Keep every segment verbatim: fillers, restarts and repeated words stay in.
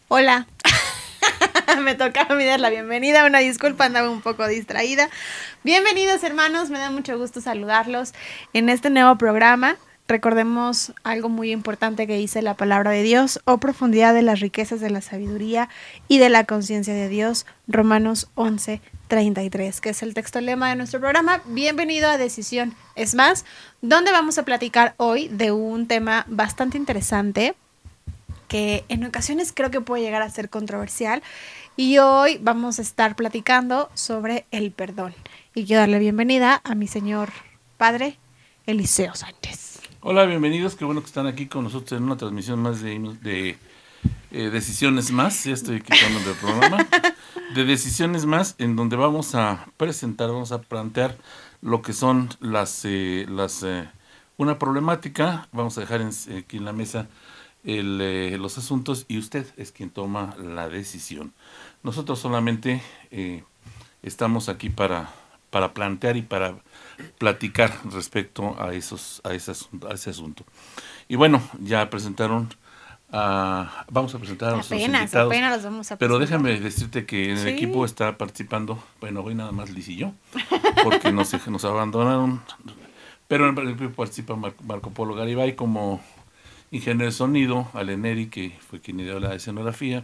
Hola. Me tocaba a mí dar la bienvenida, una disculpa, andaba un poco distraída. Bienvenidos, hermanos, me da mucho gusto saludarlos en este nuevo programa. Recordemos algo muy importante que dice la palabra de Dios: oh profundidad de las riquezas de la sabiduría y de la conciencia de Dios, Romanos once, treinta y tres, que es el texto lema de nuestro programa. Bienvenido a Decisión es Más, donde vamos a platicar hoy de un tema bastante interesante que en ocasiones creo que puede llegar a ser controversial, y hoy vamos a estar platicando sobre el perdón. Y quiero darle bienvenida a mi señor padre, Eliseo Sánchez. Hola, bienvenidos, qué bueno que están aquí con nosotros en una transmisión más de, de eh, Decisiones Más. Ya estoy quitando del programa de Decisiones Más, en donde vamos a presentar, vamos a plantear lo que son las, eh, las eh, una problemática. Vamos a dejar en, aquí en la mesa el, eh, los asuntos, y usted es quien toma la decisión. Nosotros solamente eh, estamos aquí para, para plantear y para platicar respecto a esos a ese asunto, a ese asunto. Y bueno, ya presentaron a, vamos a presentar a nuestros Apenas, invitados, apenas los vamos a pero presentar. déjame decirte que en el Sí. equipo está participando, bueno, hoy nada más Liz y yo, porque nos, nos abandonaron, pero en el equipo participa Mar- Marco Polo Garibay como ingeniero de sonido, Aleneri, que fue quien ideó la escenografía,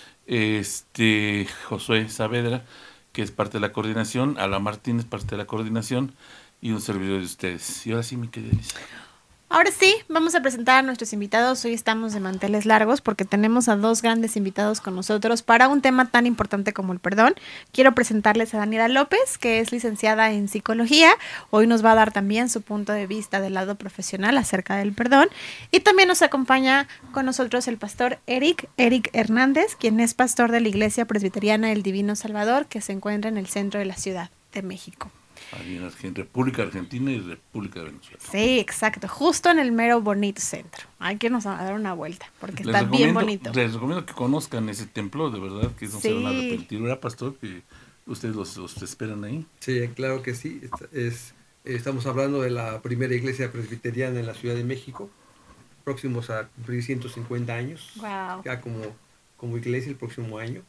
este Josué Saavedra, que es parte de la coordinación, Ala Martínez, parte de la coordinación, y un servidor de ustedes. Y ahora sí, mi querida Elisa. Ahora sí, vamos a presentar a nuestros invitados. Hoy estamos de manteles largos porque tenemos a dos grandes invitados con nosotros para un tema tan importante como el perdón. Quiero presentarles a Daniela López, que es licenciada en psicología. Hoy nos va a dar también su punto de vista del lado profesional acerca del perdón. Y también nos acompaña con nosotros el pastor Eric, Eric Hernández, quien es pastor de la Iglesia Presbiteriana del Divino Salvador, que se encuentra en el centro de la Ciudad de México. Ahí en Argen- República Argentina y República de Venezuela. Sí, exacto, justo en el mero bonito centro. Hay que nos a dar una vuelta, porque Les está bien recomiendo, bonito. les recomiendo que conozcan ese templo, de verdad que no se van a Sí. arrepentir. ¿Verdad, pastor? Que ustedes los, los esperan ahí. Sí, claro que sí. Esta- Es, estamos hablando de la primera iglesia presbiteriana en la Ciudad de México, próximos a cumplir ciento cincuenta años, Wow. ya como, como iglesia el próximo año.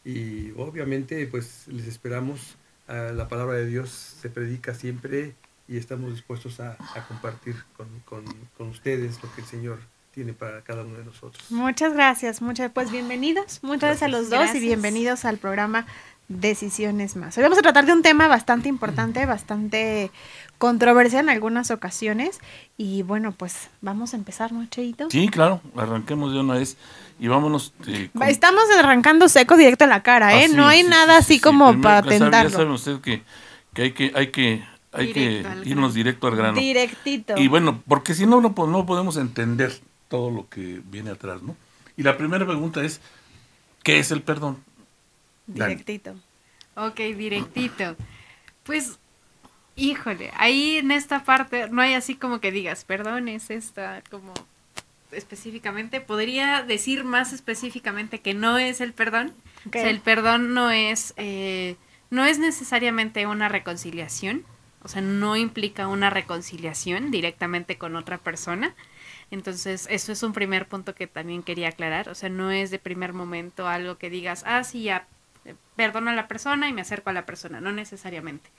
Y obviamente pues les esperamos. Uh, la palabra de Dios se predica siempre y estamos dispuestos a, a compartir con, con, con ustedes lo que el Señor tiene para cada uno de nosotros. Muchas gracias, muchas pues bienvenidos, muchas gracias a los dos. Gracias. Y bienvenidos al programa Decisiones Más. Hoy vamos a tratar de un tema bastante importante, bastante controversial en algunas ocasiones, y bueno, pues vamos a empezar, ¿no, Cheito? Sí, claro, arranquemos de una vez y vámonos. Eh, con... Estamos arrancando seco directo a la cara, ¿eh? Ah, sí, no hay sí, nada sí, así sí, como primero, para ya sabe- tentarlo. Ya saben ustedes que, que hay que hay que hay Directo al que irnos grano. directo al grano. Directito. Y bueno, porque si no, no, po- no podemos entender todo lo que viene atrás, ¿no? Y la primera pregunta es, ¿qué es el perdón? Dani. Directito. Ok, directito. Pues, híjole, ahí en esta parte no hay así como que digas, perdón, es esta, como específicamente. Podría decir más específicamente que no es el perdón. Ok. O sea, el perdón no es, eh, no es necesariamente una reconciliación. O sea, no implica una reconciliación directamente con otra persona. Entonces, eso es un primer punto que también quería aclarar. O sea, no es de primer momento algo que digas, ah, sí, ya, eh, perdono a la persona y me acerco a la persona. No necesariamente.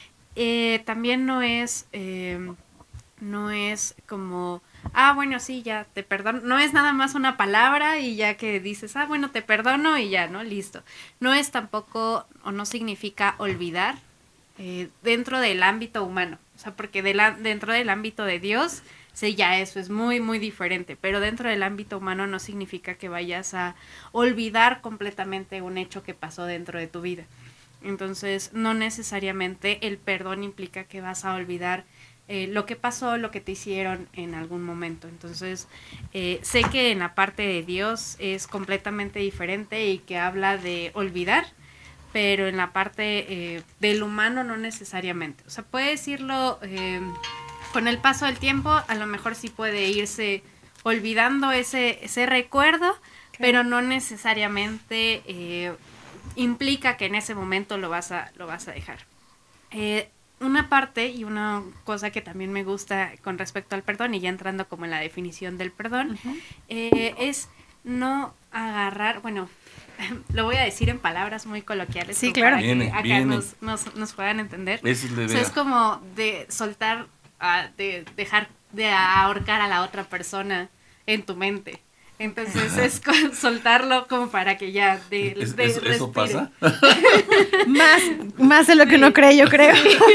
Eh, también no es, eh, no es como, ah, bueno, sí, ya te perdono. No es nada más una palabra y ya que dices, ah, bueno, te perdono y ya, ¿no? Listo. No es tampoco, o no significa olvidar eh, dentro del ámbito humano. O sea, porque de la, dentro del ámbito de Dios, sí, ya eso es muy, muy diferente. Pero dentro del ámbito humano no significa que vayas a olvidar completamente un hecho que pasó dentro de tu vida. Entonces, no necesariamente el perdón implica que vas a olvidar eh, lo que pasó, lo que te hicieron en algún momento. Entonces, eh, sé que en la parte de Dios es completamente diferente y que habla de olvidar, pero en la parte eh, del humano no necesariamente. O sea, puede decirlo eh, con el paso del tiempo, a lo mejor sí puede irse olvidando ese, ese recuerdo, okay, pero no necesariamente eh, implica que en ese momento lo vas a, lo vas a dejar. Eh, una parte y una cosa que también me gusta con respecto al perdón, y ya entrando como en la definición del perdón, uh-huh, eh, es no agarrar, bueno, lo voy a decir en palabras muy coloquiales. Sí, como claro. Para Viene, que acá viene. nos, nos, nos puedan entender. Esa es la O sea, idea. es como de soltar, ah, de dejar de ahorcar a la otra persona en tu mente. Entonces es con- soltarlo como para que ya de, ¿Es- de- eso, eso respire. pasa? Más, más de lo que uno cree, yo creo.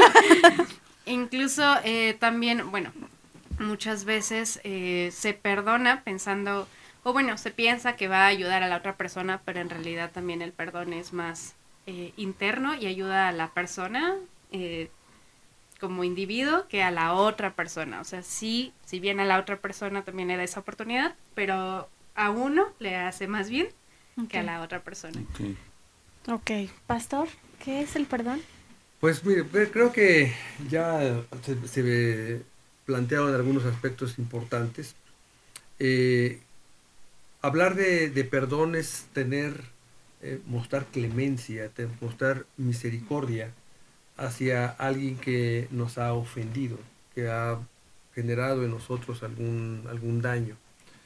Incluso eh, también, bueno, muchas veces eh, se perdona pensando, o bueno, se piensa que va a ayudar a la otra persona, pero en realidad también el perdón es más eh, interno y ayuda a la persona eh, como individuo que a la otra persona. O sea, sí, si bien a la otra persona también le da esa oportunidad, pero a uno le hace más bien que a la otra persona. Ok. Ok, pastor, ¿qué es el perdón? Pues mire, pues, creo que ya se, se ve- plantearon algunos aspectos importantes. Eh, hablar de, de perdón es tener, eh, mostrar clemencia, te- mostrar misericordia hacia alguien que nos ha ofendido, que ha generado en nosotros algún, algún daño.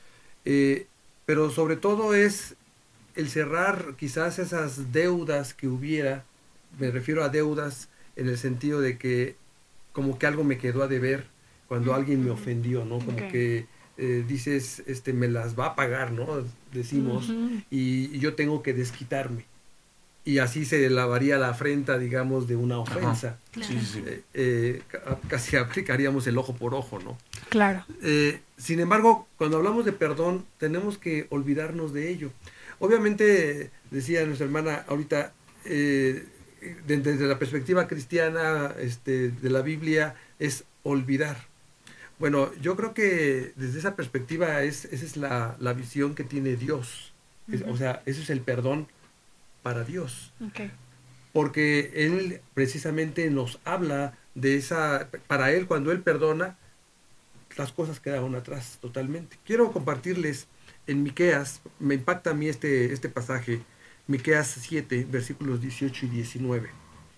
Eh, pero sobre todo es el cerrar quizás esas deudas que hubiera, me refiero a deudas en el sentido de que como que algo me quedó a deber cuando alguien me ofendió, ¿no? Como Ok. que eh, dices, este, me las va a pagar, ¿no? Decimos, Ujú. y, y yo tengo que desquitarme. Y así se lavaría la afrenta, digamos, de una ofensa. Sí, sí, sí. Eh, eh, ca- casi aplicaríamos el ojo por ojo, ¿no? Claro. Eh, sin embargo, cuando hablamos de perdón, tenemos que olvidarnos de ello. Obviamente, decía nuestra hermana ahorita, eh, de- desde la perspectiva cristiana, este, de la Biblia, es olvidar. Bueno, yo creo que desde esa perspectiva es, esa es la, la visión que tiene Dios. Es- Ujú. O sea, eso es el perdón para Dios. Ok. Porque Él precisamente nos habla de esa, para Él cuando Él perdona, las cosas quedaron atrás totalmente. Quiero compartirles en Miqueas, me impacta a mí este, este pasaje, Miqueas siete, versículos dieciocho y diecinueve.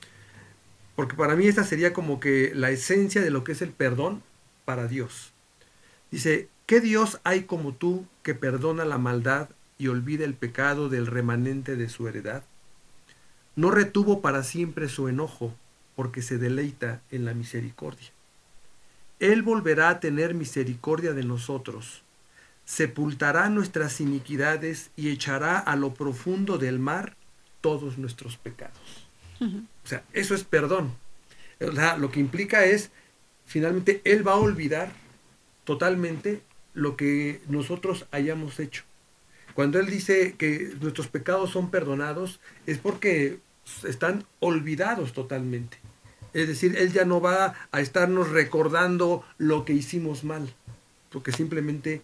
Porque para mí esta sería como que la esencia de lo que es el perdón para Dios. Dice, ¿qué Dios hay como tú que perdona la maldad y olvida el pecado del remanente de su heredad? No retuvo para siempre su enojo, porque se deleita en la misericordia. Él volverá a tener misericordia de nosotros, sepultará nuestras iniquidades y echará a lo profundo del mar todos nuestros pecados. Ujú. O sea, eso es perdón. O sea, lo que implica es, finalmente, Él va a olvidar totalmente lo que nosotros hayamos hecho. Cuando Él dice que nuestros pecados son perdonados, es porque están olvidados totalmente. Es decir, Él ya no va a estarnos recordando lo que hicimos mal, porque simplemente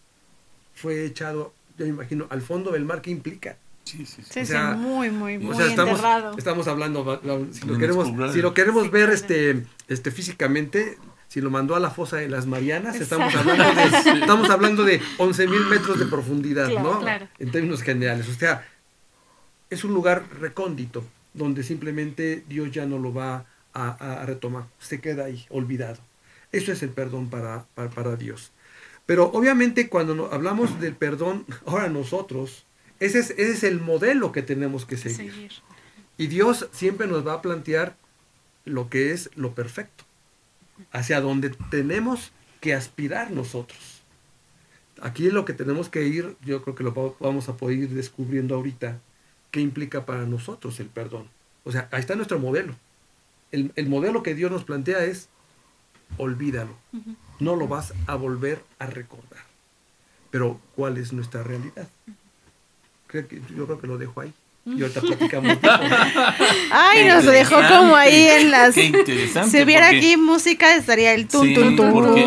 fue echado, yo me imagino, al fondo del mar. ¿Qué implica? Sí, sí, sí. Sí, O sea, sí, muy, muy, muy O sea, estamos, enterrado. estamos hablando, va- va- si lo En queremos, explorar. si lo queremos Sí, ver claro. este, este físicamente, si lo mandó a la fosa de las Marianas, estamos Exacto. hablando de, estamos hablando de once mil metros de profundidad, Claro, ¿no? claro. En términos generales. O sea, es un lugar recóndito, donde simplemente Dios ya no lo va a, a- a retomar. Se queda ahí, olvidado. Eso es el perdón para, para, para Dios. Pero obviamente cuando no- hablamos del perdón, ahora nosotros, ese es, ese es el modelo que tenemos que seguir. Seguir. Y Dios siempre nos va a plantear lo que es lo perfecto, hacia donde tenemos que aspirar nosotros. Aquí es lo que tenemos que ir, yo creo que lo va- vamos a poder ir descubriendo ahorita, qué implica para nosotros el perdón. O sea, ahí está nuestro modelo. El, el modelo que Dios nos plantea es, olvídalo, Ujú. no lo vas a volver a recordar. Pero, ¿cuál es nuestra realidad? Creo que, yo creo que lo dejo ahí. Y ahorita platicamos. de eso. Ay, Qué nos dejó como ahí en las... Qué interesante. Si hubiera porque- aquí música, estaría el tun, Sí, tun, tun. porque,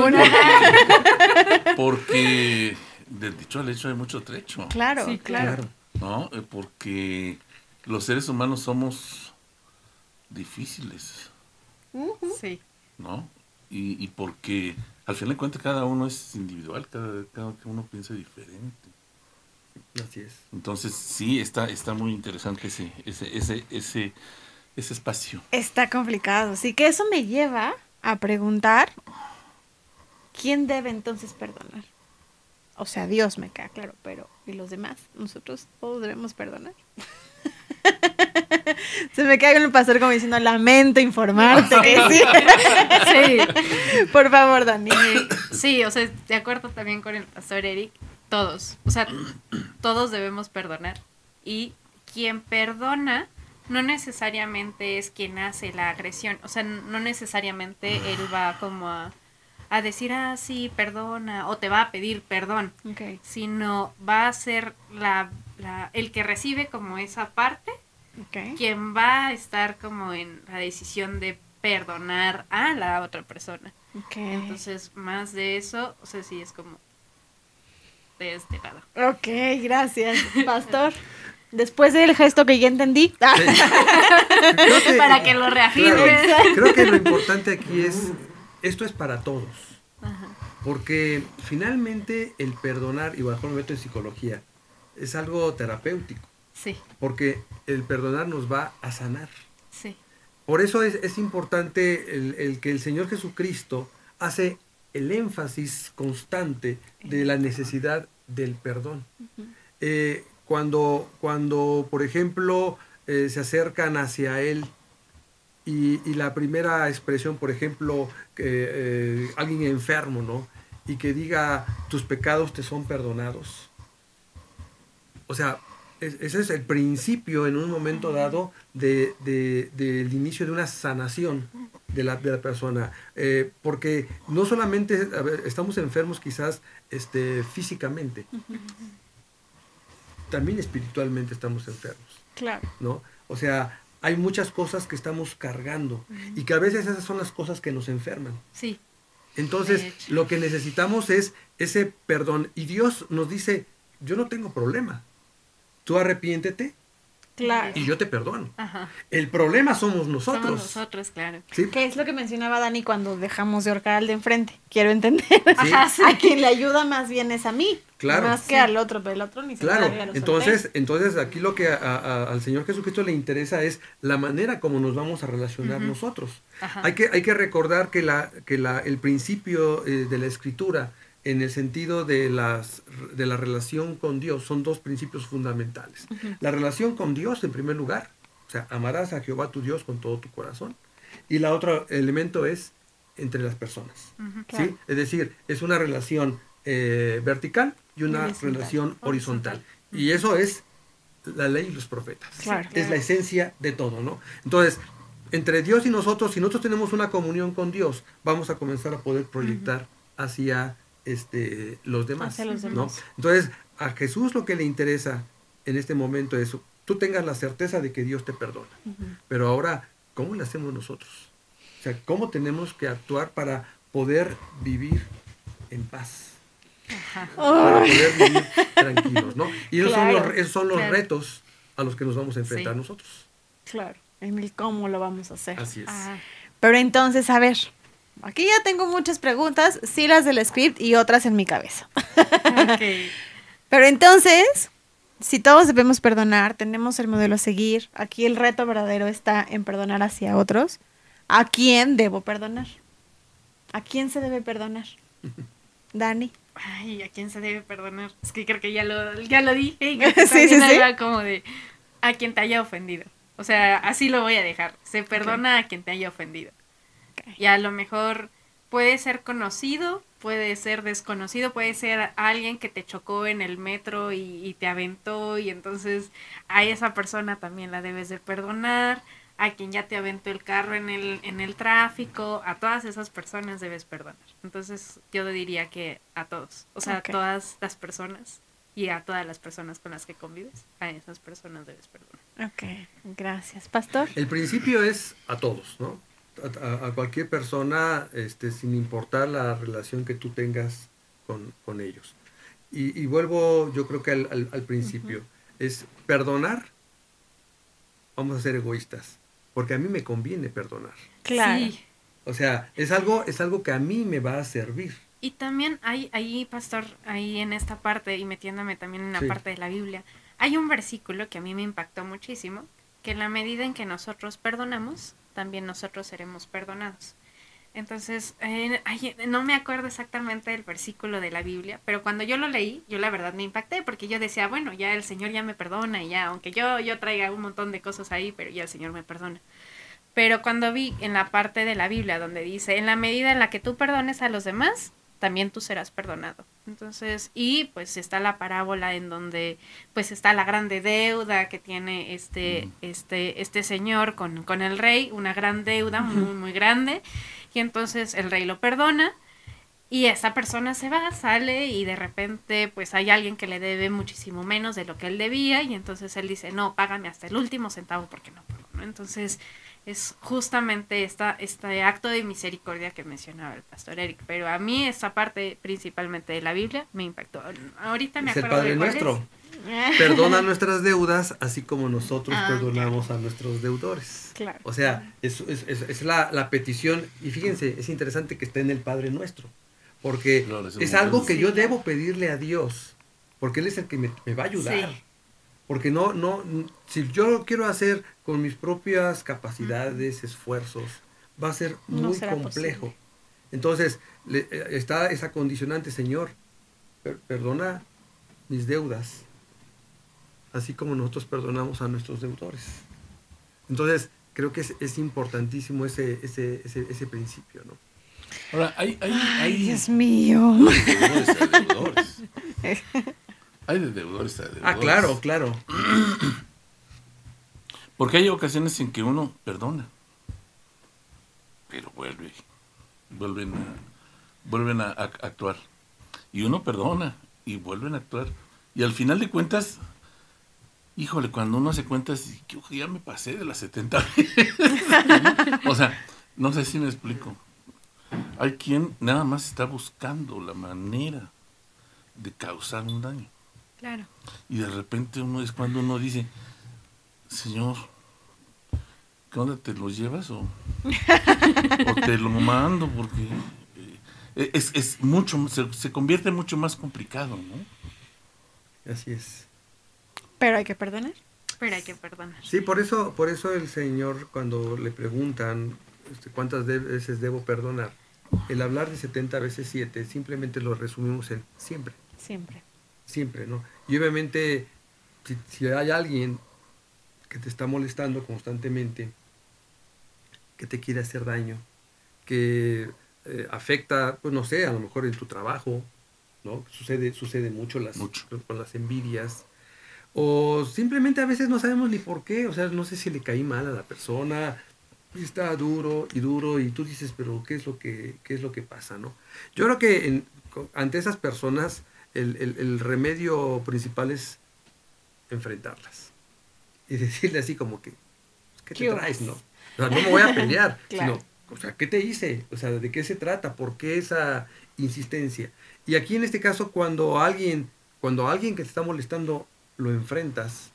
porque, porque del dicho al hecho hay mucho trecho, Claro, Sí, claro. Claro. ¿no? Eh, Porque los seres humanos somos difíciles, Ujú. Sí. ¿no? Y, y porque al final de cuentas cada uno es individual, cada, cada uno piensa diferente. Así es. Entonces sí, está, está muy interesante ese, ese, ese, ese, ese espacio. Está complicado. Así que eso me lleva a preguntar, ¿quién debe entonces perdonar? O sea, Dios me queda claro, pero ¿y los demás? Nosotros todos debemos perdonar. Se me cae con el pastor como diciendo, lamento informarte que sí. Sí. Por favor, Dani. Eh, sí, o sea, de acuerdo también con el pastor Eric, todos, o sea, todos debemos perdonar. Y quien perdona no necesariamente es quien hace la agresión, o sea, no necesariamente él va como a, a decir, ah, sí, perdona, o te va a pedir perdón, Okay. sino va a ser la, la, el que recibe como esa parte, Okay. quien va a estar como en la decisión de perdonar a la otra persona. Okay. Entonces, más de eso, o sea, sí es como de este lado. Ok, gracias, pastor. Después del gesto que ya entendí. Creo que- Para que lo reafirmes. Claro, creo que lo importante aquí es, esto es para todos. Ajá. Porque finalmente el perdonar, y bajo el método de psicología, es algo terapéutico. Sí, Porque el perdonar nos va a sanar. sí, Por eso es, es importante el, el que el Señor Jesucristo hace el énfasis constante de la necesidad del perdón. Eh, cuando, cuando, por ejemplo, eh, se acercan hacia Él y, y la primera expresión, por ejemplo, que eh, alguien enfermo, ¿no? Y que diga, tus pecados te son perdonados. O sea, es- ese es el principio en un momento dado de, de- del inicio de una sanación de la, de la persona. Eh, porque no solamente a ver, estamos enfermos quizás este, físicamente, también espiritualmente estamos enfermos, Claro. ¿no? O sea, hay muchas cosas que estamos cargando y que a veces esas son las cosas que nos enferman. sí. Entonces, De hecho. lo que necesitamos es ese perdón. Y Dios nos dice, yo no tengo problema. Tú arrepiéntete Claro. y yo te perdono. Ajá. El problema somos nosotros. Somos nosotros, claro. ¿Sí? ¿Qué es lo que mencionaba Dani cuando dejamos de ahorcar al de enfrente? Quiero entender. Ajá, sí. A quien le ayuda más bien es a mí. Claro. Más que Sí. al otro, pero el otro ni se Claro, encarga, lo entonces, solté. entonces aquí lo que a- a- al Señor Jesucristo le interesa es la manera como nos vamos a relacionar Ujú. nosotros. Ajá. Hay que, hay que recordar que, la, que la, el principio eh, de la escritura, en el sentido de, las, de la relación con Dios, son dos principios fundamentales. La relación con Dios, en primer lugar, o sea, amarás a Jehová tu Dios con todo tu corazón. Y la otro elemento es entre las personas. Ujú. ¿Sí? Claro. Es decir, es una relación eh, vertical y una Horizontal. relación horizontal. Horizontal. Y eso es la ley y los profetas. Claro. Es la esencia de todo, ¿no? Entonces, entre Dios y nosotros, si nosotros tenemos una comunión con Dios, vamos a comenzar a poder proyectar hacia este, los demás. Hacia los ¿no? demás. Entonces, a Jesús lo que le interesa en este momento es tú tengas la certeza de que Dios te perdona. Pero ahora, ¿cómo le hacemos nosotros? O sea, ¿cómo tenemos que actuar para poder vivir en paz? Para poder vivir tranquilos, ¿no? Y esos Claro, son los, esos son los claro. retos a los que nos vamos a enfrentar Sí. nosotros. Claro. En el cómo lo vamos a hacer. Así es. Ah, Pero entonces, a ver. Aquí ya tengo muchas preguntas, sí las del script y otras en mi cabeza. ok. Pero entonces, si todos debemos perdonar, tenemos el modelo a seguir, aquí el reto verdadero está en perdonar hacia otros. ¿A quién debo perdonar? ¿A quién se debe perdonar? Dani. Ay, ¿a quién se debe perdonar? Es que creo que ya lo, ya lo dije y creo Sí, que sí, también sí. era como de a quien te haya ofendido. O sea, así lo voy a dejar. Se perdona a quien te haya ofendido. Ok. Y a lo mejor puede ser conocido, puede ser desconocido, puede ser alguien que te chocó en el metro y, y te aventó y entonces a esa persona también la debes de perdonar, a quien ya te aventó el carro en el, en el tráfico, a todas esas personas debes perdonar. Entonces yo diría que a todos, o sea, Ok. a todas las personas y a todas las personas con las que convives, a esas personas debes perdonar. Ok, gracias. Pastor. El principio es a todos, ¿no? A, a- a cualquier persona, este, sin importar la relación que tú tengas con, con ellos. Y, y vuelvo, yo creo que al, al- al principio, es perdonar, vamos a ser egoístas, porque a mí me conviene perdonar. Claro. Sí. O sea, es algo, es algo que a mí me va a servir. Y también hay ahí, pastor, ahí en esta parte, y metiéndome también en la Sí. parte de la Biblia, hay un versículo que a mí me impactó muchísimo, que en la medida en que nosotros perdonamos, también nosotros seremos perdonados. Entonces, eh, ay, no me acuerdo exactamente del versículo de la Biblia, pero cuando yo lo leí, yo la verdad me impacté, porque yo decía, bueno, ya el Señor ya me perdona, y ya, aunque yo, yo traiga un montón de cosas ahí, pero ya el Señor me perdona. Pero cuando vi en la parte de la Biblia donde dice, en la medida en la que tú perdones a los demás, también tú serás perdonado. Entonces, y pues está la parábola en donde pues está la grande deuda que tiene este, este, este señor con, con el rey, una gran deuda muy, muy grande, y entonces el rey lo perdona, y esa persona se va, sale, y de repente pues hay alguien que le debe muchísimo menos de lo que él debía, y entonces él dice, no, págame hasta el último centavo porque no puedo, ¿no? Entonces, es justamente esta, este acto de misericordia que mencionaba el pastor Eric, pero a mí esa parte principalmente de la Biblia me impactó. Ahorita me Es el acuerdo Padre de cuál Nuestro. es. Perdona nuestras deudas, así como nosotros Ah, perdonamos a nuestros deudores. Claro. O sea, es, es, es, es la, la petición, y fíjense, es interesante que esté en el Padre Nuestro, porque Claro, es es muy algo bueno. que Sí, yo claro. debo pedirle a Dios, porque Él es el que me, me va a ayudar. Sí. Porque no, no, si yo lo quiero hacer con mis propias capacidades, esfuerzos, va a ser No muy será complejo. posible. Entonces, le- eh, está esa condicionante, Señor, per- perdona mis deudas, así como nosotros perdonamos a nuestros deudores. Entonces, creo que es, es importantísimo ese, ese, ese, ese principio, ¿no? Ahora, hay, hay, Ay, hay Dios mío. deudores a deudores. Hay de deudores a deudores. Ah, claro, claro. Porque hay ocasiones en que uno perdona, pero vuelve, vuelven a, vuelven a, a actuar. Y uno perdona y vuelven a actuar. Y al final de cuentas, híjole, cuando uno hace cuentas, yo ya me pasé de las setenta veces. O sea, no sé si me explico. Hay quien nada más está buscando la manera de causar un daño. Claro. Y de repente uno es cuando uno dice, Señor, ¿qué onda? ¿Te lo llevas o, o te lo mando? Porque eh, es, es mucho, se, se convierte mucho más complicado, ¿no? Así es. Pero hay que perdonar. Pero hay que perdonar. Sí, por eso, por eso el Señor, cuando le preguntan este, cuántas de- veces debo perdonar, el hablar de setenta veces siete, simplemente lo resumimos en siempre, Siempre. siempre, ¿no? Y obviamente, si, si hay alguien que te está molestando constantemente, que te quiere hacer daño, que eh, afecta, pues no sé, a lo mejor en tu trabajo, ¿no? Sucede, sucede mucho, las, Mucho. con las envidias. O simplemente a veces no sabemos ni por qué, o sea, no sé si le caí mal a la persona, y está duro y duro, y tú dices, pero ¿qué es lo que, qué es lo que pasa, no? Yo creo que en- co- ante esas personas el, el- el remedio principal es enfrentarlas. Y decirle así como que, ¿qué te ¿Qué traes, hubo? no? O sea, no me voy a pelear, Claro. sino, o sea, ¿qué te hice? O sea, ¿de qué se trata? ¿Por qué esa insistencia? Y aquí en este caso, cuando alguien, cuando alguien que te está molestando lo enfrentas,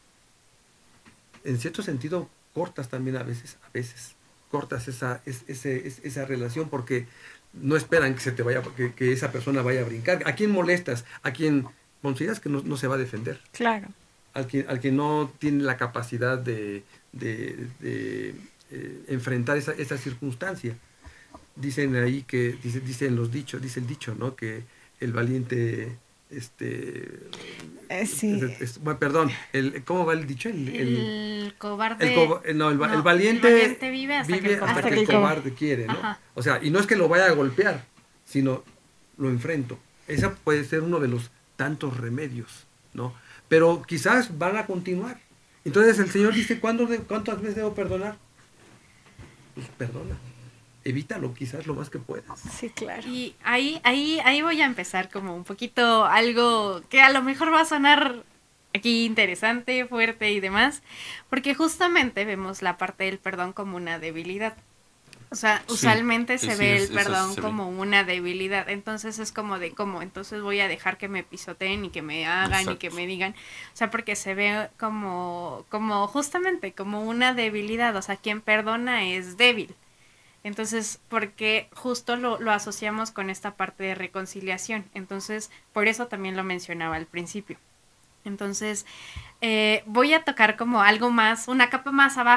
en cierto sentido cortas también a veces, a veces, cortas esa, es- ese- es- esa relación porque no esperan que se te vaya, que, que esa persona vaya a brincar. ¿A quién molestas? ¿A quien consideras que no, no se va a defender? Claro. Al que, al que no tiene la capacidad de, de- de, eh, enfrentar esa, esa circunstancia. Dicen ahí que, dice, dicen los dichos, dice el dicho, ¿no? Que el valiente, este, Eh, sí. es- es- bueno, perdón, el, ¿cómo va el dicho? El, el- El cobarde. el co- eh, no, el, va- no, el valiente, el valiente vive hasta que el hasta cobarde- que el Hasta que el cobarde quiere, ¿no? Ajá. O sea, y no es que lo vaya a golpear, sino lo enfrento. Ese puede ser uno de los tantos remedios, ¿no? Pero quizás van a continuar. Entonces el Señor dice, ¿cuándo de- ¿cuántas veces debo perdonar? Pues perdona. Evítalo quizás lo más que puedas. Sí, claro. Y ahí, ahí, ahí voy a empezar como un poquito algo que a lo mejor va a sonar aquí interesante, fuerte y demás, porque justamente vemos la parte del perdón como una debilidad. O sea, Sí, usualmente sí, se sí, ve es- el eso perdón se ve. como una debilidad. Entonces es como de cómo, entonces voy a dejar que me pisoteen y que me hagan y que Exacto. me digan. O sea, porque se ve como, como justamente como una debilidad. O sea, quien perdona es débil. Entonces, porque justo lo, lo asociamos con esta parte de reconciliación. Entonces, por eso también lo mencionaba al principio. Entonces, eh, voy a tocar como algo más, una capa más abajo.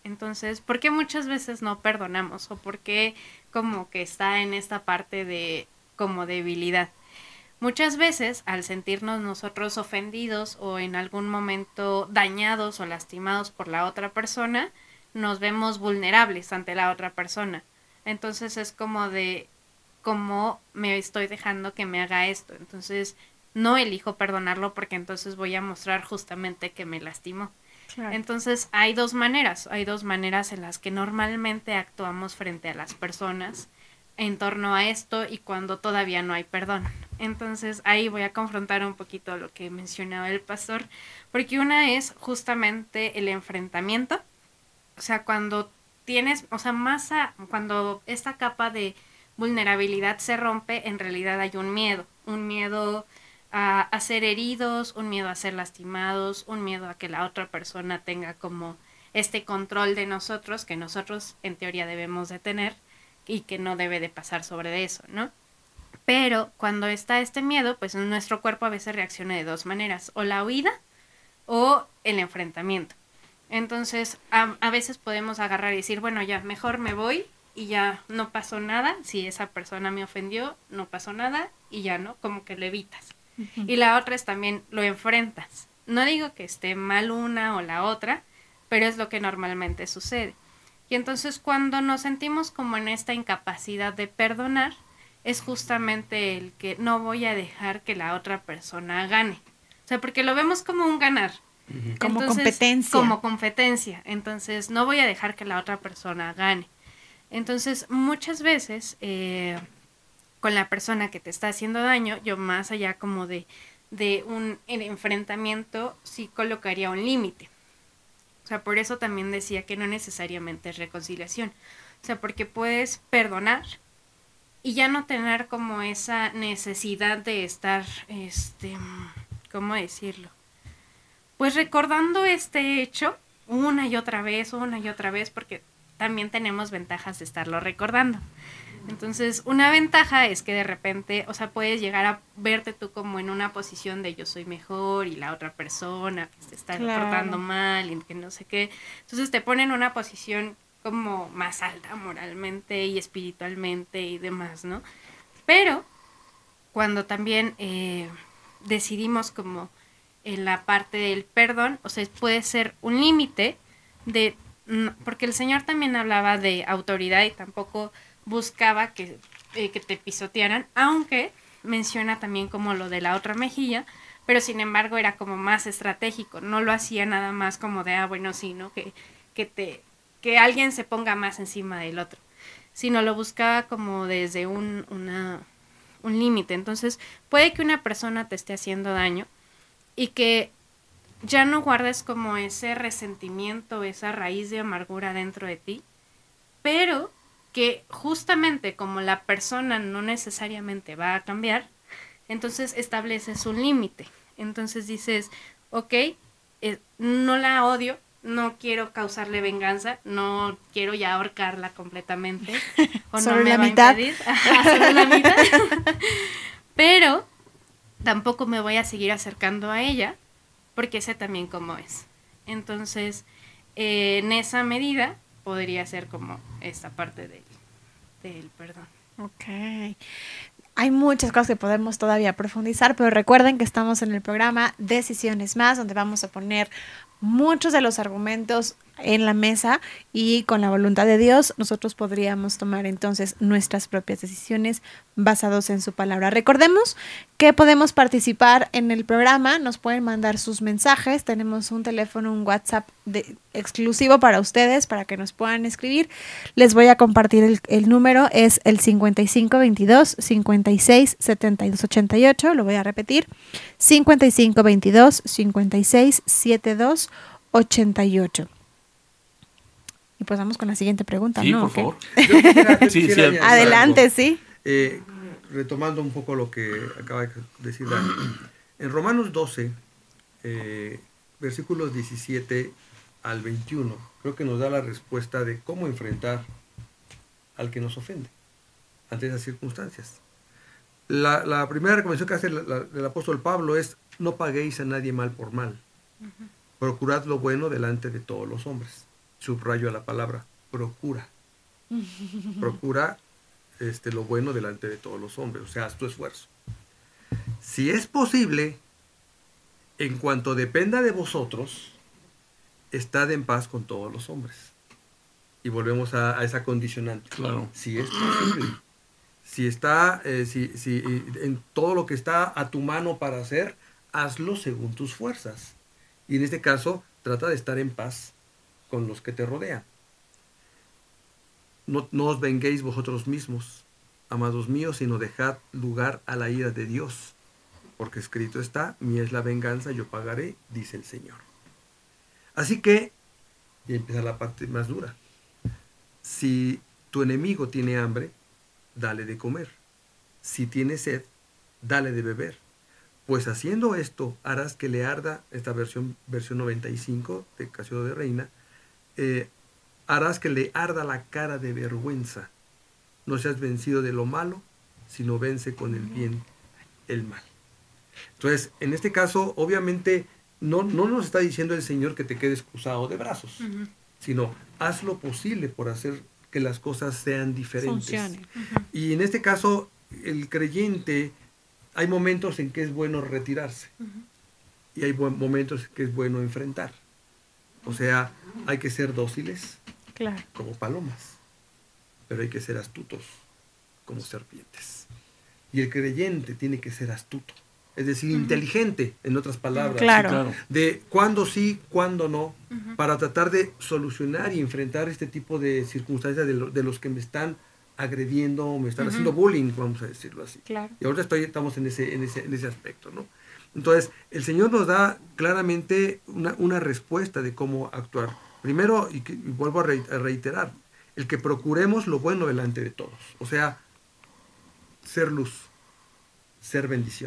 Entonces, ¿por qué muchas veces no perdonamos? ¿O por qué como que está en esta parte de como debilidad? Muchas veces, al sentirnos nosotros ofendidos o en algún momento dañados o lastimados por la otra persona, nos vemos vulnerables ante la otra persona. Entonces es como de, ¿cómo me estoy dejando que me haga esto? Entonces no elijo perdonarlo porque entonces voy a mostrar justamente que me lastimó. Claro. Entonces hay dos maneras, hay dos maneras en las que normalmente actuamos frente a las personas en torno a esto y cuando todavía no hay perdón. Entonces ahí voy a confrontar un poquito lo que mencionaba el pastor, porque una es justamente el enfrentamiento, o sea, cuando tienes, o sea, más a, cuando esta capa de vulnerabilidad se rompe, en realidad hay un miedo, un miedo a, a ser heridos, un miedo a ser lastimados, un miedo a que la otra persona tenga como este control de nosotros, que nosotros en teoría debemos de tener, y que no debe de pasar sobre eso, ¿no? Pero cuando está este miedo, pues nuestro cuerpo a veces reacciona de dos maneras, o la huida o el enfrentamiento. Entonces, a, a veces podemos agarrar y decir, bueno, ya, mejor me voy y ya no pasó nada, si esa persona me ofendió, no pasó nada y ya, ¿no? Como que lo evitas. Uh-huh. Y la otra es también lo enfrentas. No digo que esté mal una o la otra, pero es lo que normalmente sucede. Y entonces cuando nos sentimos como en esta incapacidad de perdonar, es justamente el que no voy a dejar que la otra persona gane. O sea, porque lo vemos como un ganar. Uh-huh. Como entonces, competencia. Como competencia. Entonces, no voy a dejar que la otra persona gane. Entonces, muchas veces, eh, con la persona que te está haciendo daño, yo más allá como de, de un enfrentamiento, sí colocaría un límite. O sea, por eso también decía que no necesariamente es reconciliación. O sea, porque puedes perdonar y ya no tener como esa necesidad de estar, este, ¿cómo decirlo? Pues recordando este hecho una y otra vez, una y otra vez, porque también tenemos ventajas de estarlo recordando. Entonces, una ventaja es que de repente, o sea, puedes llegar a verte tú como en una posición de yo soy mejor y la otra persona que se está claro. portando mal y que no sé qué. Entonces te pone en una posición como más alta moralmente y espiritualmente y demás, ¿no? Pero cuando también eh, decidimos como en la parte del perdón, o sea, puede ser un límite de, porque el Señor también hablaba de autoridad y tampoco buscaba que, eh, que te pisotearan, aunque menciona también como lo de la otra mejilla, pero sin embargo era como más estratégico, no lo hacía nada más como de, ah, bueno, sí, ¿no? Que, que, te, que alguien se ponga más encima del otro, sino lo buscaba como desde un, una, un límite. Entonces, puede que una persona te esté haciendo daño y que ya no guardes como ese resentimiento, esa raíz de amargura dentro de ti, pero que justamente como la persona no necesariamente va a cambiar, entonces estableces un límite. Entonces dices, ok, eh, no la odio, no quiero causarle venganza, no quiero ya ahorcarla completamente, o no me la va mitad. a impedir, ajá, solo la mitad, pero tampoco me voy a seguir acercando a ella, porque sé también cómo es. Entonces, eh, en esa medida, podría ser como esta parte del, del perdón. Ok. Hay muchas cosas que podemos todavía profundizar, pero recuerden que estamos en el programa Decisiones Más, donde vamos a poner muchos de los argumentos en la mesa y con la voluntad de Dios nosotros podríamos tomar entonces nuestras propias decisiones basados en su palabra. Recordemos que podemos participar en el programa, nos pueden mandar sus mensajes, tenemos un teléfono, un WhatsApp de, exclusivo para ustedes, para que nos puedan escribir. Les voy a compartir el, el número, es el cincuenta y cinco veintidós, cincuenta y seis, setenta y dos ochenta y ocho, lo voy a repetir, cincuenta y cinco veintidós, cincuenta y seis, setenta y dos ochenta y ocho. Y pues vamos con la siguiente pregunta, sí, ¿no? por favor. Yo quisiera- yo Sí, quisiera sí, añadir Adelante, algo. sí. Eh, retomando un poco lo que acaba de decir Dani. En Romanos doce, eh, versículos diecisiete al veintiuno, creo que nos da la respuesta de cómo enfrentar al que nos ofende ante esas circunstancias. La, la primera recomendación que hace la, la, el apóstol Pablo es: no paguéis a nadie mal por mal. Uh-huh. Procurad lo bueno delante de todos los hombres. subrayo a la palabra, procura. Procura este, lo bueno delante de todos los hombres, o sea, haz tu esfuerzo. Si es posible, en cuanto dependa de vosotros, estad en paz con todos los hombres. Y volvemos a, a esa condicionante. Claro. Si es posible, si está, eh, si, si en todo lo que está a tu mano para hacer, hazlo según tus fuerzas. Y en este caso, trata de estar en paz con los que te rodean. No, no os venguéis vosotros mismos, amados míos, sino dejad lugar a la ira de Dios. Porque escrito está, mía es la venganza, yo pagaré, dice el Señor. Así que, y empieza la parte más dura. Si tu enemigo tiene hambre, dale de comer. Si tiene sed, dale de beber. Pues haciendo esto, harás que le arda, esta versión, versión noventa y cinco de Casio de Reina, eh, harás que le arda la cara de vergüenza. No seas vencido de lo malo, sino vence con el bien el mal. Entonces, en este caso, obviamente, no, no nos está diciendo el Señor que te quedes cruzado de brazos, uh-huh. sino haz lo posible por hacer que las cosas sean diferentes. Funcione. Uh-huh. Y en este caso, el creyente, hay momentos en que es bueno retirarse. Uh-huh. Y hay buen, momentos en que es bueno enfrentar. O sea, hay que ser dóciles, claro, como palomas, pero hay que ser astutos, como serpientes. Y el creyente tiene que ser astuto, es decir, uh-huh. inteligente, en otras palabras. Claro. Sí, claro. De cuándo sí, cuándo no, Uh-huh. para tratar de solucionar y enfrentar este tipo de circunstancias de, lo, de los que me están agrediendo o me están uh-huh. haciendo bullying, vamos a decirlo así. Claro. Y ahora estoy, estamos en ese, en, ese, en ese aspecto, ¿no? Entonces, el Señor nos da claramente una, una respuesta de cómo actuar. Primero, y, que, y vuelvo a, re, a reiterar, el que procuremos lo bueno delante de todos. O sea, ser luz, ser bendición.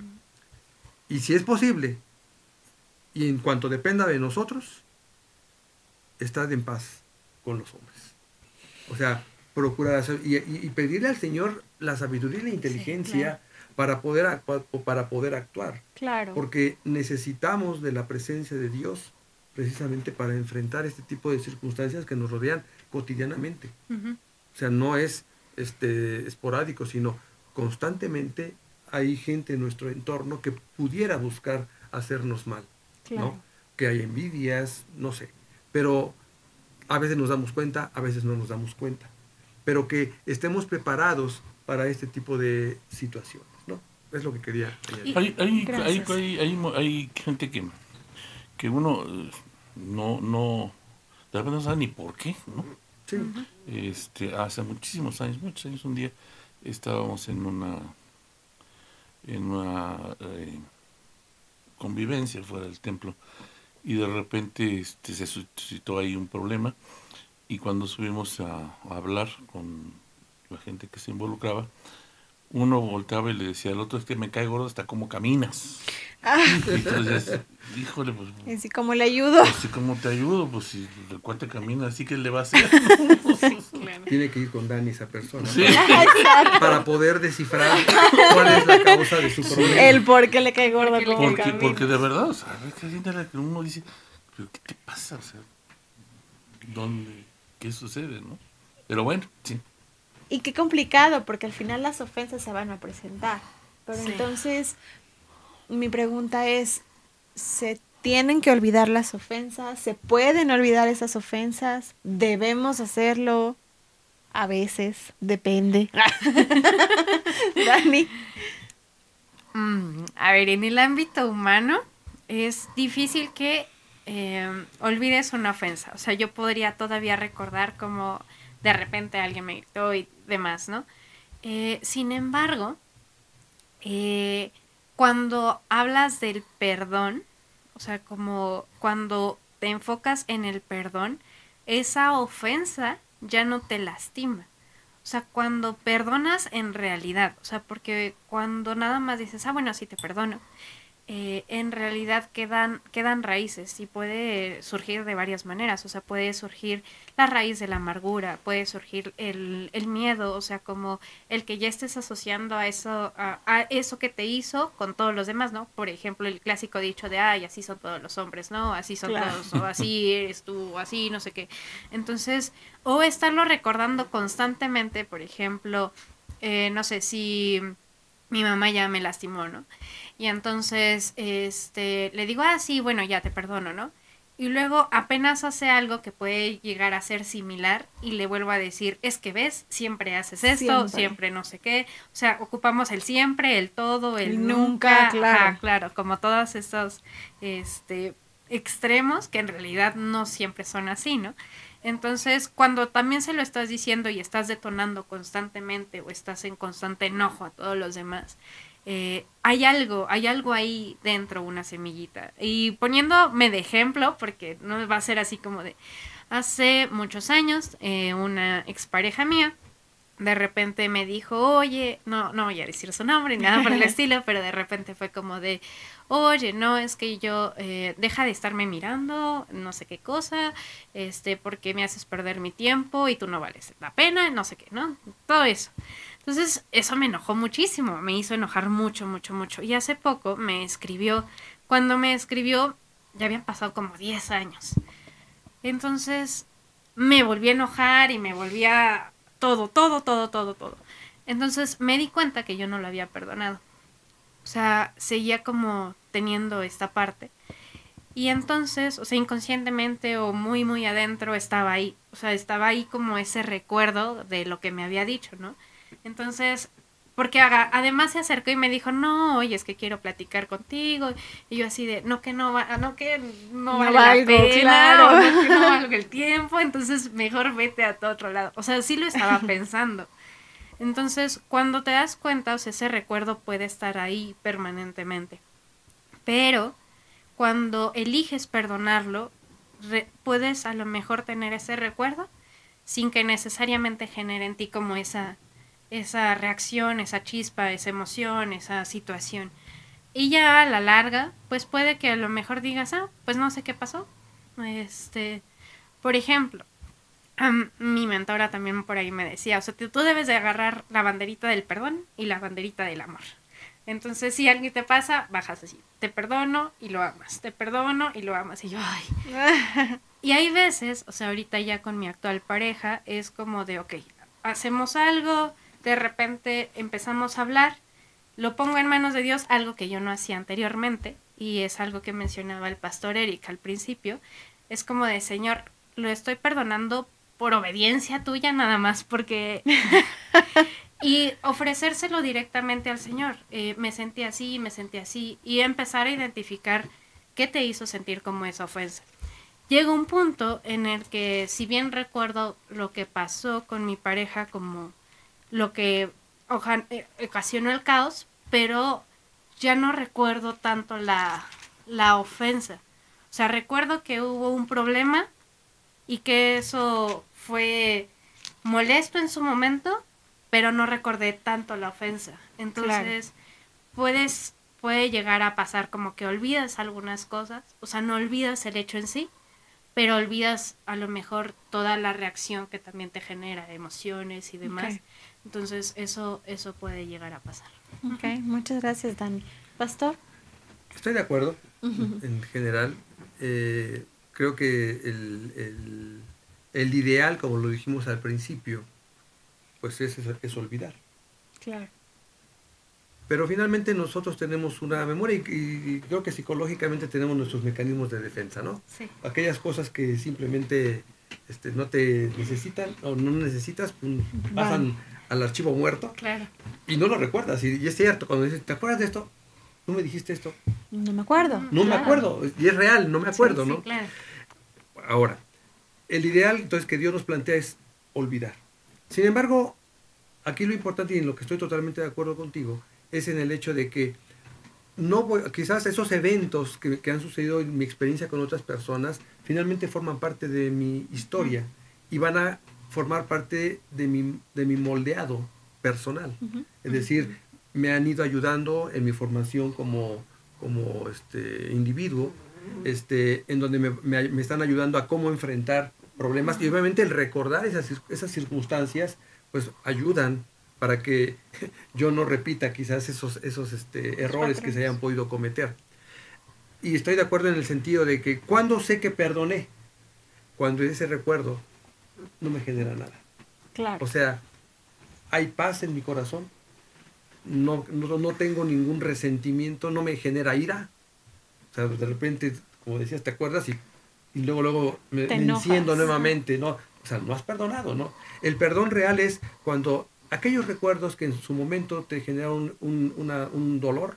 Y si es posible, y en cuanto dependa de nosotros, estad en paz con los hombres. O sea, procurar hacer, y, y, y pedirle al Señor la sabiduría y la inteligencia, sí, claro, para poder actuar, para poder actuar. Claro. Porque necesitamos de la presencia de Dios precisamente para enfrentar este tipo de circunstancias que nos rodean cotidianamente. Uh-huh. O sea, no es este, esporádico, sino constantemente hay gente en nuestro entorno que pudiera buscar hacernos mal, claro, ¿no? Que hay envidias, no sé. Pero a veces nos damos cuenta, a veces no nos damos cuenta. Pero que estemos preparados para este tipo de situaciones, ¿no? Es lo que quería añadir. Hay, hay, hay, hay, hay, hay gente que, que uno no, no, de repente no sabe ni por qué, ¿no? Sí. Uh-huh. Este, hace muchísimos años, muchos años, un día estábamos en una, en una eh, convivencia fuera del templo y de repente este, se suscitó ahí un problema y cuando subimos a, a hablar con la gente que se involucraba, uno volteaba y le decía al otro, es que me cae gordo hasta cómo caminas. Ah. Y entonces, híjole, pues... Así como le ayudo. Pues, ¿cómo te ayudo? Pues si el cuate camina, así que le va a hacer. Claro. Tiene que ir con Dani esa persona. Sí. Para, para poder descifrar cuál es la causa de su problema. El por qué le cae gordo como porque, camina. Porque de verdad, o sea, hay gente a la que uno dice, ¿pero qué te pasa? O sea, ¿dónde? ¿Qué sucede, no? Pero bueno, sí. Y qué complicado, porque al final las ofensas se van a presentar. Pero sí. Entonces, mi pregunta es, ¿se tienen que olvidar las ofensas? ¿Se pueden olvidar esas ofensas? ¿Debemos hacerlo? A veces, depende. Dani. Mm, a ver, en el ámbito humano es difícil que eh, olvides una ofensa. O sea, yo podría todavía recordar como de repente alguien me gritó y demás, ¿no? Eh, sin embargo, eh, cuando hablas del perdón, o sea, como cuando te enfocas en el perdón, esa ofensa ya no te lastima. O sea, cuando perdonas en realidad, o sea, porque cuando nada más dices, ah, bueno, sí te perdono, eh, en realidad quedan, quedan raíces y puede surgir de varias maneras. O sea, puede surgir la raíz de la amargura, puede surgir el, el miedo, o sea, como el que ya estés asociando a eso, a, a eso que te hizo con todos los demás, ¿no? Por ejemplo, el clásico dicho de, ay, así son todos los hombres, ¿no? Así son Claro. todos, o así eres tú, o así, no sé qué. Entonces, o estarlo recordando constantemente, por ejemplo, eh, no sé, si mi mamá ya me lastimó, ¿no? Y entonces, este, le digo, ah, sí, bueno, ya te perdono, ¿no? Y luego apenas hace algo que puede llegar a ser similar y le vuelvo a decir, es que ves, siempre haces esto, Siempre. siempre, no sé qué. O sea, ocupamos el siempre, el todo, el, El nunca, nunca, claro. Ajá, claro, como todos estos este, extremos que en realidad no siempre son así, ¿no? Entonces, cuando también se lo estás diciendo y estás detonando constantemente o estás en constante enojo a todos los demás, eh, hay algo, hay algo ahí dentro, una semillita. Y poniéndome de ejemplo, porque no va a ser así como de, hace muchos años, eh, una expareja mía, de repente me dijo, oye, no, no voy a decir su nombre ni nada por el estilo, pero de repente fue como de, oye, no, es que yo, eh, deja de estarme mirando, no sé qué cosa, este, porque me haces perder mi tiempo y tú no vales la pena, no sé qué, ¿no? Todo eso. Entonces, eso me enojó muchísimo, me hizo enojar mucho, mucho, mucho. Y hace poco me escribió, cuando me escribió, ya habían pasado como diez años. Entonces, me volví a enojar y me volví a todo, todo, todo, todo, todo. Entonces, me di cuenta que yo no lo había perdonado. O sea, seguía como teniendo esta parte. Y entonces, o sea, inconscientemente o muy, muy adentro estaba ahí. O sea, estaba ahí como ese recuerdo de lo que me había dicho, ¿no? Entonces, porque haga, además se acercó y me dijo, no, oye, es que quiero platicar contigo. Y yo así de, no, que no va, no, que no, No vale valgo, la pena, claro. o no, que no valgo el tiempo, entonces mejor vete a todo otro lado. O sea, sí lo estaba pensando. Entonces, cuando te das cuenta, o sea, ese recuerdo puede estar ahí permanentemente. Pero cuando eliges perdonarlo, re- puedes a lo mejor tener ese recuerdo sin que necesariamente genere en ti como esa, esa reacción, esa chispa, esa emoción, esa situación. Y ya a la larga, pues puede que a lo mejor digas, ah, pues no sé qué pasó. Este, por ejemplo, Um, mi mentora también por ahí me decía, o sea, tú debes de agarrar la banderita del perdón y la banderita del amor. Entonces, si algo te pasa, bajas así, te perdono y lo amas, te perdono y lo amas. Y yo, ay. Y hay veces, o sea, ahorita ya con mi actual pareja, es como de, ok, hacemos algo, de repente empezamos a hablar, lo pongo en manos de Dios, algo que yo no hacía anteriormente, y es algo que mencionaba el pastor Eric al principio, es como de, Señor, lo estoy perdonando por obediencia tuya nada más, porque... y ofrecérselo directamente al Señor. Eh, me sentí así, me sentí así, y empezar a identificar qué te hizo sentir como esa ofensa. Llega un punto en el que, si bien recuerdo lo que pasó con mi pareja como lo que oja- eh, ocasionó el caos, pero ya no recuerdo tanto la, la ofensa. O sea, recuerdo que hubo un problema y que eso fue molesto en su momento, pero no recordé tanto la ofensa. Entonces, claro. puedes, puede llegar a pasar como que olvidas algunas cosas, o sea, no olvidas el hecho en sí, pero olvidas a lo mejor toda la reacción que también te genera, emociones y demás. Okay. Entonces, eso, eso puede llegar a pasar. Ok, muchas gracias, Dani. Pastor. Estoy de acuerdo, uh-huh. en general. Eh, creo que el, el, el ideal, como lo dijimos al principio, pues es, es, es olvidar. Claro. Pero finalmente nosotros tenemos una memoria y, y creo que psicológicamente tenemos nuestros mecanismos de defensa, ¿no? Sí. Aquellas cosas que simplemente este, no te necesitan o no necesitas, pues, pasan vale. al archivo muerto. Claro. Y no lo recuerdas. Y, y es cierto, cuando dices, ¿te acuerdas de esto? ¿No me dijiste esto? No me acuerdo. No claro. me acuerdo. Y es real, no me acuerdo, sí, ¿no? Sí, claro. Ahora, el ideal entonces que Dios nos plantea es olvidar. Sin embargo, aquí lo importante y en lo que estoy totalmente de acuerdo contigo es en el hecho de que no voy, quizás esos eventos que, que han sucedido en mi experiencia con otras personas finalmente forman parte de mi historia uh-huh. y van a formar parte de mi, de mi moldeado personal. Uh-huh. Es decir, me han ido ayudando en mi formación como, como este individuo, este, en donde me, me, me están ayudando a cómo enfrentar problemas, y obviamente el recordar esas, esas circunstancias, pues ayudan para que yo no repita quizás esos, esos este, errores que se hayan podido cometer. Y estoy de acuerdo en el sentido de que cuando sé que perdoné, cuando ese recuerdo no me genera nada. Claro. O sea, hay paz en mi corazón, no, no, no tengo ningún resentimiento, no me genera ira. O sea, de repente, como decías, te acuerdas y, y luego, luego me, me enciendo nuevamente, ¿no? O sea, no has perdonado, ¿no? El perdón real es cuando aquellos recuerdos que en su momento te generaron un, una, un dolor,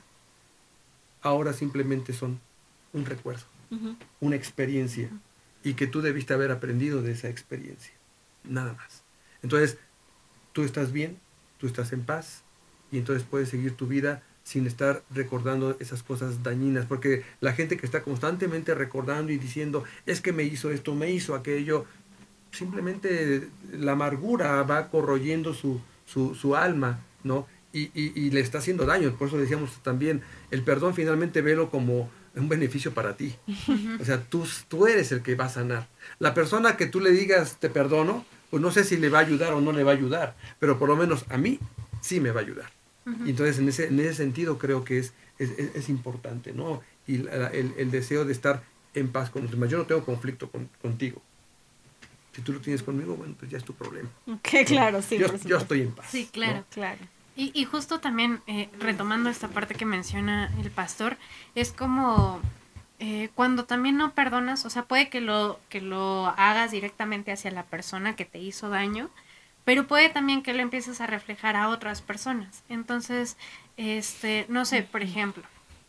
ahora simplemente son un recuerdo, uh-huh. una experiencia, y que tú debiste haber aprendido de esa experiencia, nada más. Entonces, tú estás bien, tú estás en paz, y entonces puedes seguir tu vida sin estar recordando esas cosas dañinas, porque la gente que está constantemente recordando y diciendo, es que me hizo esto, me hizo aquello, simplemente la amargura va corroyendo su, su, su alma, ¿no? Y, y, y le está haciendo daño. Por eso decíamos también, el perdón finalmente velo como un beneficio para ti. O sea, tú, tú eres el que va a sanar. La persona que tú le digas te perdono, pues no sé si le va a ayudar o no le va a ayudar, pero por lo menos a mí sí me va a ayudar. Uh-huh. Y entonces en ese, en ese sentido creo que es, es, es, es importante, ¿no? Y la, el, el deseo de estar en paz con los demás. Yo no tengo conflicto con, contigo. Si tú lo tienes conmigo, bueno, pues ya es tu problema. Que claro, sí. Yo, yo estoy en paz. Sí, claro, ¿no? claro. Y, y justo también, eh, retomando esta parte que menciona el pastor, es como eh, cuando también no perdonas, o sea, puede que lo, que lo hagas directamente hacia la persona que te hizo daño, pero puede también que lo empieces a reflejar a otras personas. Entonces, este, no sé, por ejemplo,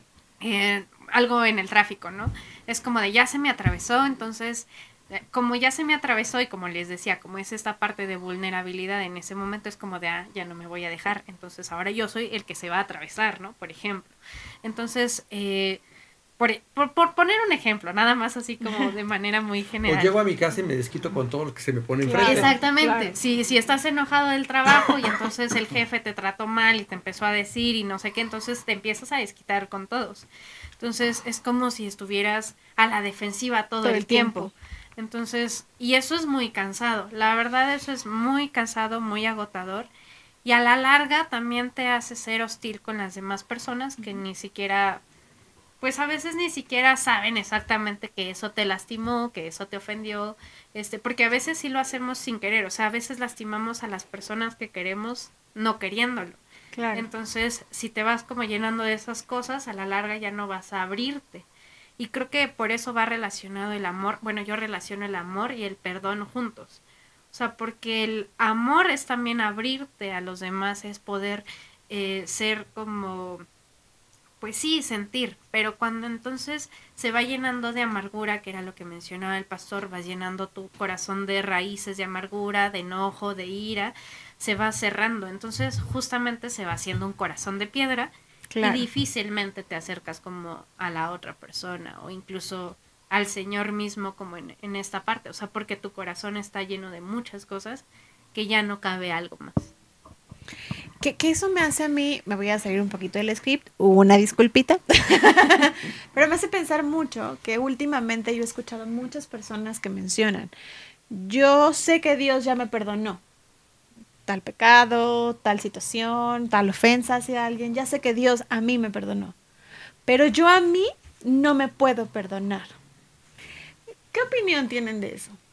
eh, algo en el tráfico, ¿no? Es como de ya se me atravesó, entonces... como ya se me atravesó y como les decía, como es esta parte de vulnerabilidad en ese momento, es como de, ah, ya no me voy a dejar, entonces ahora yo soy el que se va a atravesar, ¿no? Por ejemplo. Entonces, eh, por, por, por poner un ejemplo, nada más así como de manera muy general. O llego a mi casa y me desquito con todo lo que se me pone Claro. enfrente. Exactamente. Claro. Si, si estás enojado del trabajo y entonces el jefe te trató mal y te empezó a decir y no sé qué, entonces te empiezas a desquitar con todos. Entonces, es como si estuvieras a la defensiva todo, todo el, el tiempo. tiempo. Entonces, y eso es muy cansado, la verdad eso es muy cansado, muy agotador, y a la larga también te hace ser hostil con las demás personas que ni siquiera, pues a veces ni siquiera saben exactamente que eso te lastimó, que eso te ofendió, este, porque a veces sí lo hacemos sin querer, o sea, a veces lastimamos a las personas que queremos no queriéndolo. Claro. Entonces, si te vas como llenando de esas cosas, a la larga ya no vas a abrirte. Y creo que por eso va relacionado el amor, bueno, yo relaciono el amor y el perdón juntos. O sea, porque el amor es también abrirte a los demás, es poder eh, ser como, pues sí, sentir. Pero cuando entonces se va llenando de amargura, que era lo que mencionaba el pastor, vas llenando tu corazón de raíces de amargura, de enojo, de ira, se va cerrando. Entonces justamente se va haciendo un corazón de piedra. Claro. Y difícilmente te acercas como a la otra persona o incluso al Señor mismo como en, en esta parte, o sea, porque tu corazón está lleno de muchas cosas que ya no cabe algo más. Que, que eso me hace a mí, me voy a salir un poquito del script, una disculpita, pero me hace pensar mucho que últimamente yo he escuchado muchas personas que mencionan, yo sé que Dios ya me perdonó. Tal pecado, tal situación, tal ofensa hacia alguien, ya sé que Dios a mí me perdonó, pero yo a mí no me puedo perdonar. ¿Qué opinión tienen de eso?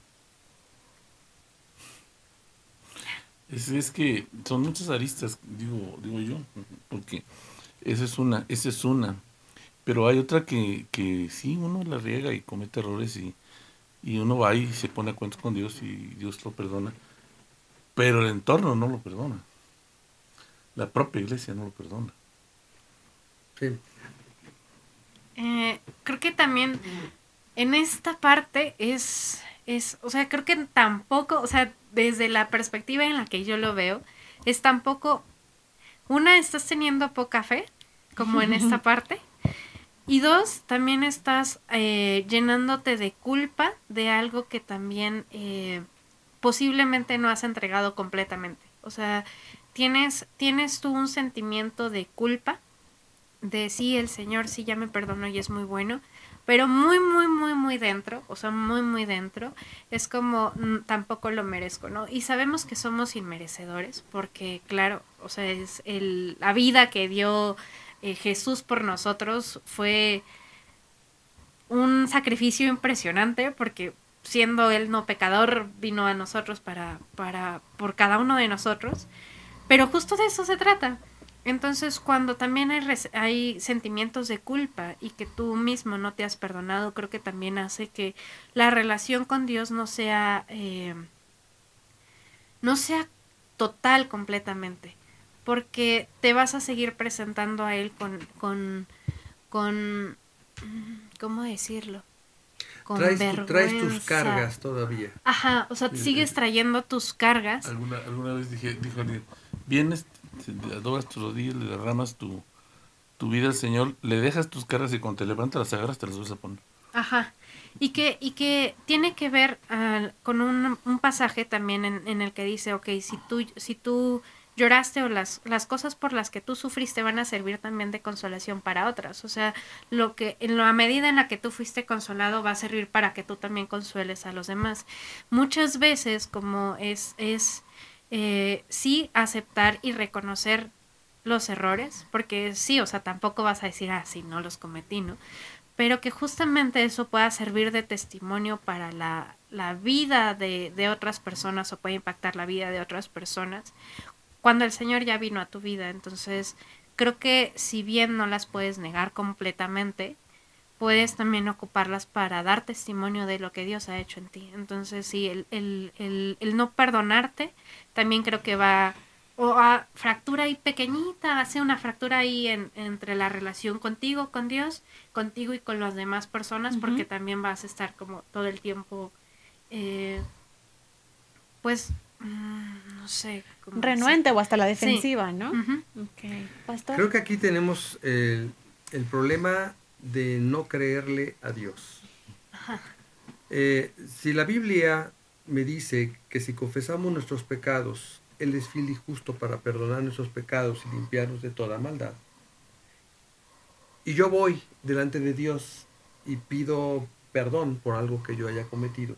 Es, es que son muchas aristas, digo, digo yo, porque esa es una, esa es una, pero hay otra que, que sí, uno la riega y comete errores y, y uno va y se pone a cuentas con Dios y Dios lo perdona. Pero el entorno no lo perdona. La propia iglesia no lo perdona. Sí. Eh, creo que también en esta parte es, es, o sea, creo que tampoco, o sea, desde la perspectiva en la que yo lo veo, es tampoco, una, estás teniendo poca fe, como en esta parte, y dos, también estás eh, llenándote de culpa de algo que también... Eh, posiblemente no has entregado completamente. O sea, tienes, tienes tú un sentimiento de culpa de sí, el Señor sí ya me perdonó y es muy bueno, pero muy, muy, muy, muy dentro, o sea, muy, muy dentro, es como mm, tampoco lo merezco, ¿no? Y sabemos que somos inmerecedores, porque claro, o sea, es el, la vida que dio eh, Jesús por nosotros fue un sacrificio impresionante, porque siendo él no pecador, vino a nosotros para, para, por cada uno de nosotros, pero justo de eso se trata. Entonces, cuando también hay, res- hay sentimientos de culpa y que tú mismo no te has perdonado, creo que también hace que la relación con Dios no sea, eh, no sea total completamente, porque te vas a seguir presentando a Él con, con, con, mm, ¿cómo decirlo? Con Traes, tu- traes tus vergüenza. cargas todavía. Ajá, o sea, Sí, sigues es- trayendo tus cargas. Alguna, alguna vez dije, dijo alguien, vienes, te adoras tus rodillas, le derramas tu, tu vida al Señor, le dejas tus cargas y cuando te levantas las agarras te las vas a poner. Ajá. Y que, y que tiene que ver ah, con un, un pasaje también en, en el que dice, ok, si tú, si tú lloraste o las, las cosas por las que tú sufriste van a servir también de consolación para otras. O sea, lo que, en la medida en la que tú fuiste consolado va a servir para que tú también consueles a los demás. Muchas veces, como es, es eh, sí aceptar y reconocer los errores, porque sí, o sea, tampoco vas a decir, ah, sí, no los cometí, ¿no? Pero que justamente eso pueda servir de testimonio para la, la vida de, de otras personas o puede impactar la vida de otras personas cuando el Señor ya vino a tu vida. Entonces, creo que si bien no las puedes negar completamente, puedes también ocuparlas para dar testimonio de lo que Dios ha hecho en ti. Entonces, sí, el, el, el, el no perdonarte también creo que va, o a fractura ahí pequeñita, hace una fractura ahí en, entre la relación contigo, con Dios, contigo y con las demás personas, Ujú. porque también vas a estar como todo el tiempo, eh, pues, mm, no sé. cómo Renuente o hasta la Sí. defensiva, ¿no? decir. Ujú. Ok. Pastor. Creo que aquí tenemos el, el problema de no creerle a Dios. Eh, si la Biblia me dice que si confesamos nuestros pecados, Él es fiel y justo para perdonar nuestros pecados y limpiarnos de toda maldad, y yo voy delante de Dios y pido perdón por algo que yo haya cometido,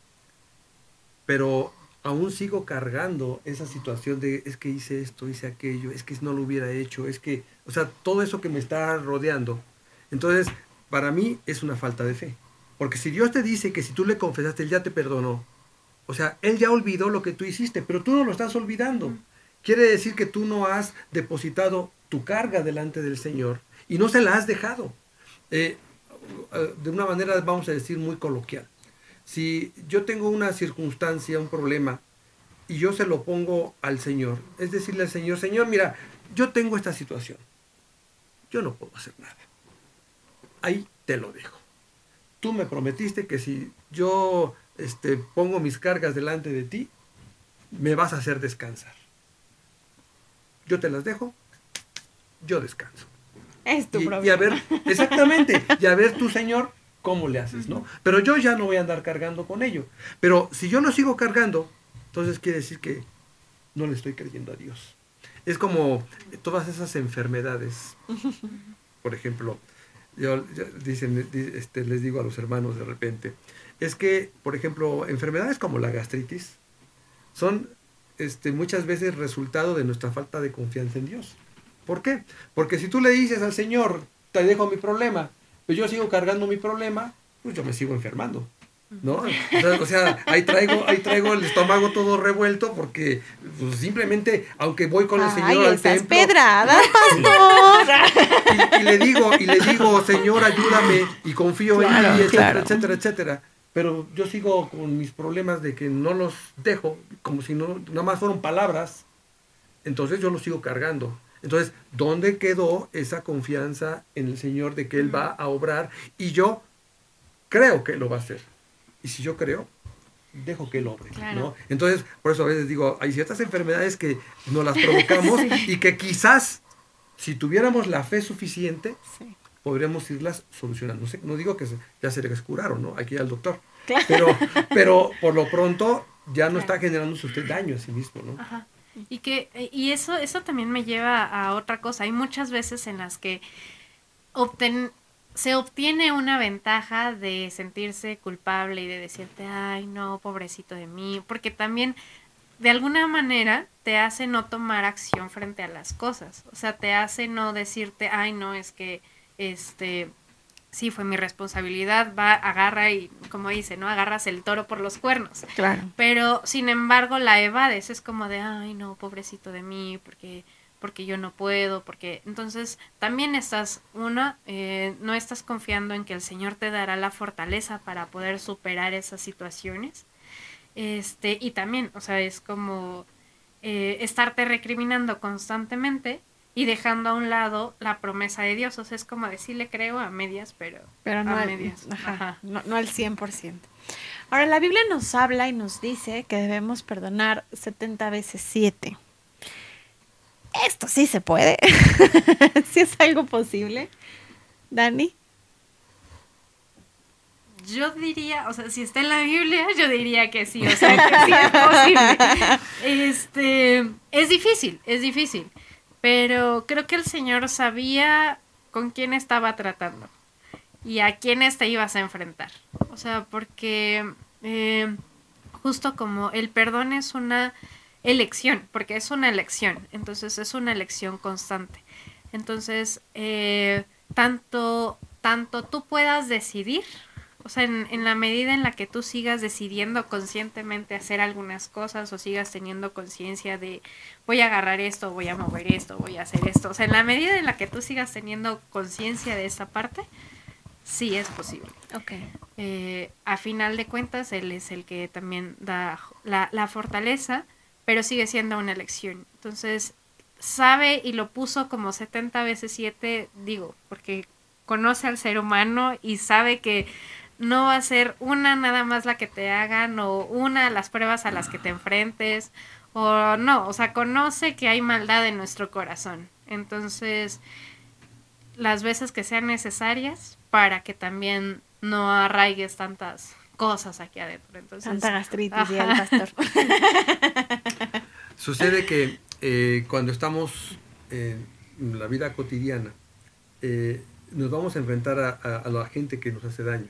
pero aún sigo cargando esa situación de es que hice esto, hice aquello, es que no lo hubiera hecho, es que, o sea, todo eso que me está rodeando. Entonces, para mí es una falta de fe. Porque si Dios te dice que si tú le confesaste, Él ya te perdonó, o sea, Él ya olvidó lo que tú hiciste, pero tú no lo estás olvidando. Mm. Quiere decir que tú no has depositado tu carga delante del Señor y no se la has dejado. Eh, de una manera, vamos a decir, muy coloquial. Si yo tengo una circunstancia, un problema, y yo se lo pongo al Señor, es decirle al Señor, Señor, mira, yo tengo esta situación, yo no puedo hacer nada. Ahí te lo dejo. Tú me prometiste que si yo este, pongo mis cargas delante de ti, me vas a hacer descansar. Yo te las dejo, yo descanso. Es tu y, problema. y a ver, exactamente, y a ver tú, Señor, cómo le haces, ¿no? Pero yo ya no voy a andar cargando con ello. Pero si yo lo sigo cargando, entonces quiere decir que no le estoy creyendo a Dios. Es como todas esas enfermedades. Por ejemplo, yo, yo dicen, este, les digo a los hermanos de repente, es que, por ejemplo, enfermedades como la gastritis son este, muchas veces resultado de nuestra falta de confianza en Dios. ¿Por qué? Porque si tú le dices al Señor, te dejo mi problema, pues yo sigo cargando mi problema, pues yo me sigo enfermando, ¿no? O sea, o sea, ahí traigo, ahí traigo el estómago todo revuelto porque pues, simplemente, aunque voy con el Señor Ay, al esas templo, pedradas, pastor. y, y le digo, y le digo, Señor, ayúdame, y confío Claro, en ti, etcétera, claro. etcétera, etcétera. Pero yo sigo con mis problemas de que no los dejo, como si no, nada más fueron palabras, entonces yo los sigo cargando. Entonces, ¿dónde quedó esa confianza en el Señor de que Él va a obrar? Y yo creo que lo va a hacer. Y si yo creo, dejo que Él obre, Claro. ¿no? Entonces, por eso a veces digo, hay ciertas enfermedades que nos las provocamos Sí. y que quizás, si tuviéramos la fe suficiente, Sí. podríamos irlas solucionando. No sé, no digo que se, ya se les curaron, ¿no? Hay que ir al doctor. Claro. Pero, pero por lo pronto ya no Claro. está generándose usted daño a sí mismo, ¿no? Ajá. Y que y eso eso también me lleva a otra cosa. Hay muchas veces en las que obten se obtiene una ventaja de sentirse culpable y de decirte, ay, no, pobrecito de mí, porque también de alguna manera te hace no tomar acción frente a las cosas, o sea, te hace no decirte, ay, no, es que, este, sí, fue mi responsabilidad, va, agarra y, como dice, ¿no? Agarras el toro por los cuernos. Claro. Pero, sin embargo, la evades, es como de, ay, no, pobrecito de mí, porque... porque yo no puedo, porque entonces también estás, una, eh, no estás confiando en que el Señor te dará la fortaleza para poder superar esas situaciones, este, y también, o sea, es como eh, estarte recriminando constantemente y dejando a un lado la promesa de Dios, o sea, es como decirle creo a medias, pero, pero no a al, medias, ajá, ajá. No, no al cien por ciento. Ahora, la Biblia nos habla y nos dice que debemos perdonar setenta veces siete. Esto sí se puede. ¿Sí es algo posible? Dani. Yo diría, o sea, si está en la Biblia, yo diría que sí, o sea, que sí es posible. Este, es difícil, es difícil, pero creo que el Señor sabía con quién estaba tratando y a quiénes te ibas a enfrentar. O sea, porque eh, justo como el perdón es una elección, porque es una elección, entonces es una elección constante. Entonces, eh, tanto, tanto tú puedas decidir, o sea, en, en la medida en la que tú sigas decidiendo conscientemente hacer algunas cosas o sigas teniendo conciencia de voy a agarrar esto, voy a mover esto, voy a hacer esto, o sea, en la medida en la que tú sigas teniendo conciencia de esa parte, sí es posible. Okay. Eh, a final de cuentas, Él es el que también da la, la fortaleza, pero sigue siendo una elección. Entonces, sabe y lo puso como setenta veces siete, digo, porque conoce al ser humano y sabe que no va a ser una nada más la que te hagan o una las pruebas a las que te enfrentes o no, o sea, conoce que hay maldad en nuestro corazón. Entonces, las veces que sean necesarias para que también no arraigues tantas cosas aquí adentro. Entonces, tanta gastritis, ajá. y el pastor. Sucede que eh, cuando estamos en la vida cotidiana, eh, nos vamos a enfrentar a, a, a la gente que nos hace daño.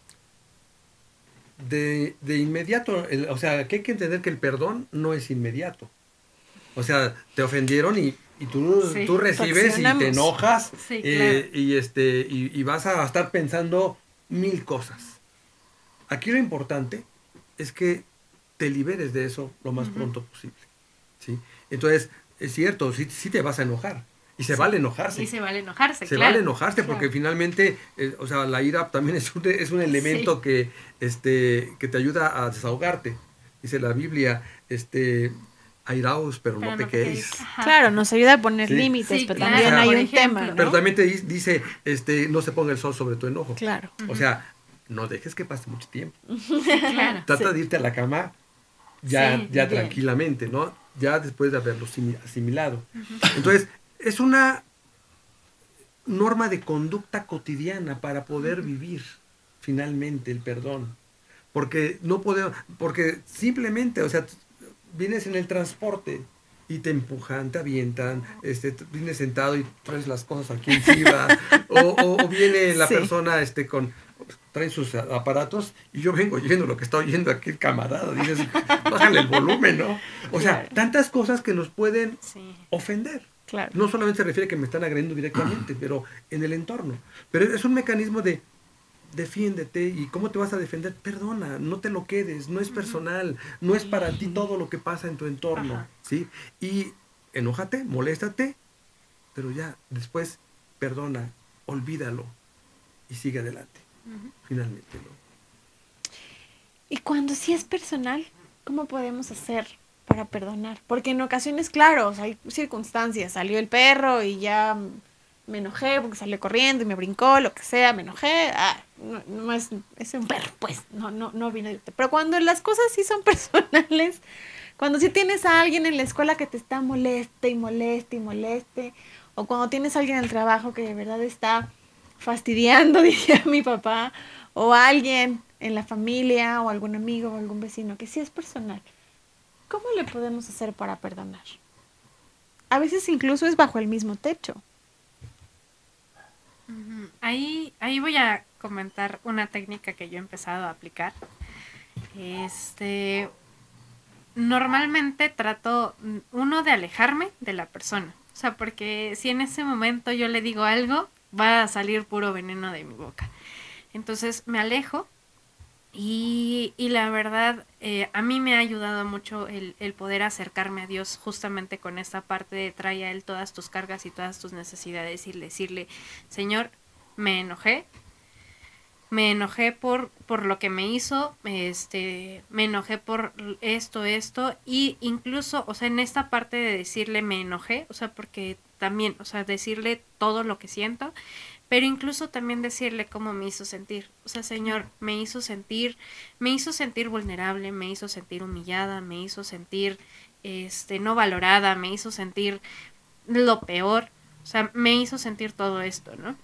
De, de inmediato, el, o sea, que hay que entender que el perdón no es inmediato. O sea, te ofendieron y, y tú, Sí, tú recibes y te enojas, sí, eh, claro. y, este, y, y vas a estar pensando mil cosas. Aquí lo importante es que te liberes de eso lo más uh-huh. pronto posible, ¿sí? Entonces, es cierto, sí, sí te vas a enojar. Y se sí. vale enojarse. Y se vale enojarse, Se claro. vale enojarse claro. porque finalmente, eh, o sea, la ira también es un, es un elemento sí. que, este, que te ayuda a desahogarte. Dice la Biblia, este, airaos, pero, pero no, no pequéis. Claro, nos ayuda a poner sí. límites, sí, pero claro. también o sea, hay un ejemplo, tema, ¿no? Pero también te dice, este, no se ponga el sol sobre tu enojo. Claro. Uh-huh. O sea, no dejes que pase mucho tiempo. Sí, claro. Trata sí. de irte a la cama ya, sí, ya bien. tranquilamente, ¿no? Ya después de haberlo asimilado. Uh-huh. Entonces, es una norma de conducta cotidiana para poder uh-huh. vivir finalmente el perdón. Porque no podemos, porque simplemente, o sea, vienes en el transporte y te empujan, te avientan, este, vienes sentado y traes las cosas aquí encima, o, o, o viene la sí. persona este, con, trae sus aparatos y yo vengo oyendo lo que está oyendo aquí el camarada, dices, bájale el volumen, ¿no? O sea, claro. tantas cosas que nos pueden sí. ofender. Claro. No solamente se refiere a que me están agrediendo directamente, pero en el entorno. Pero es un mecanismo de defiéndete. ¿Y cómo te vas a defender? Perdona, no te lo quedes, no es personal, no es para ti todo lo que pasa en tu entorno. Ajá. ¿Sí? Y enójate, moléstate, pero ya después perdona, olvídalo y sigue adelante. Uh-huh. Finalmente, ¿no? Y cuando sí es personal, ¿cómo podemos hacer para perdonar? Porque en ocasiones, claro, o sea, hay circunstancias, salió el perro y ya me enojé porque salió corriendo y me brincó, lo que sea, me enojé, ah, no, no es, es un perro, pues, no, no, no vino de usted. Pero cuando las cosas sí son personales, cuando sí tienes a alguien en la escuela que te está moleste y moleste y moleste, o cuando tienes a alguien en el trabajo que de verdad está fastidiando, decía mi papá, o alguien en la familia, o algún amigo, o algún vecino, que sí es personal, ¿cómo le podemos hacer para perdonar? A veces incluso es bajo el mismo techo. Ujú. Ahí, ahí voy a comentar una técnica que yo he empezado a aplicar. Este, normalmente trato, mm, uno, de alejarme de la persona. O sea, porque si en ese momento yo le digo algo, va a salir puro veneno de mi boca. Entonces me alejo y, y la verdad, eh, a mí me ha ayudado mucho el, el poder acercarme a Dios justamente con esta parte de trae a Él todas tus cargas y todas tus necesidades y decirle, Señor, me enojé, me enojé por, por lo que me hizo, este, me enojé por esto, esto, y incluso, o sea, en esta parte de decirle me enojé, o sea, porque también, o sea, decirle todo lo que siento, pero incluso también decirle cómo me hizo sentir. O sea, Señor, me hizo sentir, me hizo sentir vulnerable, me hizo sentir humillada, me hizo sentir, este, no valorada, me hizo sentir lo peor, o sea, me hizo sentir todo esto, ¿no?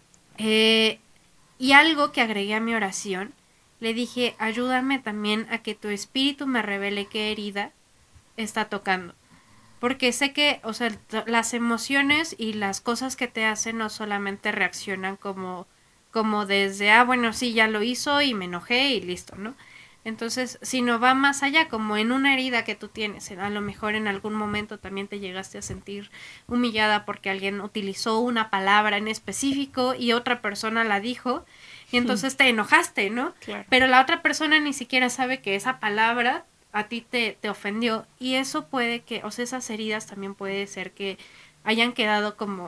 Eh, y algo que agregué a mi oración, le dije, ayúdame también a que tu espíritu me revele qué herida está tocando. Porque sé que, o sea, las emociones y las cosas que te hacen no solamente reaccionan como, como desde, ah, bueno, sí, ya lo hizo y me enojé y listo, ¿no? Entonces, sino va más allá, como en una herida que tú tienes. A lo mejor en algún momento también te llegaste a sentir humillada porque alguien utilizó una palabra en específico y otra persona la dijo y entonces te enojaste, ¿no? Claro. Pero la otra persona ni siquiera sabe que esa palabra a ti te, te ofendió y eso puede que, o sea, esas heridas también puede ser que hayan quedado como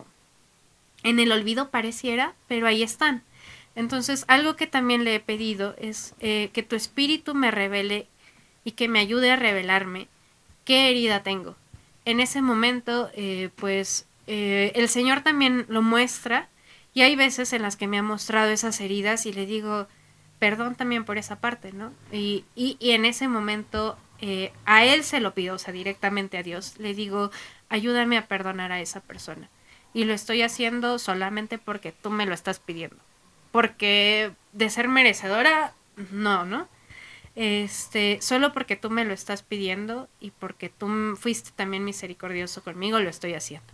en el olvido pareciera, pero ahí están. Entonces, algo que también le he pedido es eh, que tu espíritu me revele y que me ayude a revelarme qué herida tengo. En ese momento, eh, pues, eh, el Señor también lo muestra y hay veces en las que me ha mostrado esas heridas y le digo, perdón también por esa parte, ¿no? Y, y, y en ese momento eh, a Él se lo pido, o sea, directamente a Dios, le digo, ayúdame a perdonar a esa persona. Y lo estoy haciendo solamente porque tú me lo estás pidiendo. Porque de ser merecedora, no, ¿no? Este, solo porque tú me lo estás pidiendo y porque tú fuiste también misericordioso conmigo, lo estoy haciendo.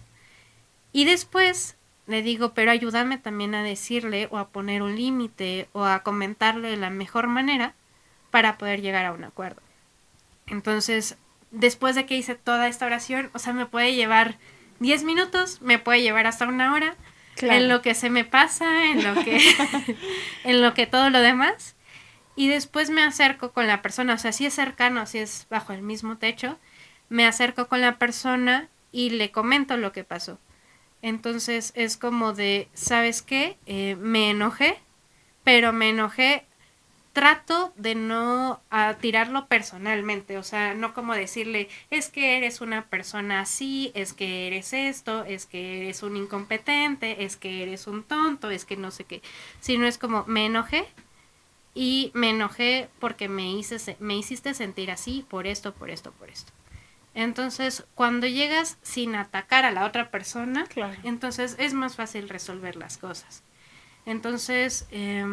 Y después le digo, pero ayúdame también a decirle o a poner un límite o a comentarle de la mejor manera para poder llegar a un acuerdo. Entonces, después de que hice toda esta oración, o sea, me puede llevar diez minutos, me puede llevar hasta una hora, claro, en lo que se me pasa, en lo que, en lo que todo lo demás. Y después me acerco con la persona, o sea, si es cercano, si es bajo el mismo techo, me acerco con la persona y le comento lo que pasó. Entonces es como de, ¿sabes qué? Eh, me enojé, pero me enojé, trato de no a, tirarlo personalmente, o sea, no como decirle, es que eres una persona así, es que eres esto, es que eres un incompetente, es que eres un tonto, es que no sé qué, sino es como, me enojé y me enojé porque me, hice, me hiciste sentir así por esto, por esto, por esto. Entonces, cuando llegas sin atacar a la otra persona, claro, entonces es más fácil resolver las cosas. Entonces, eh,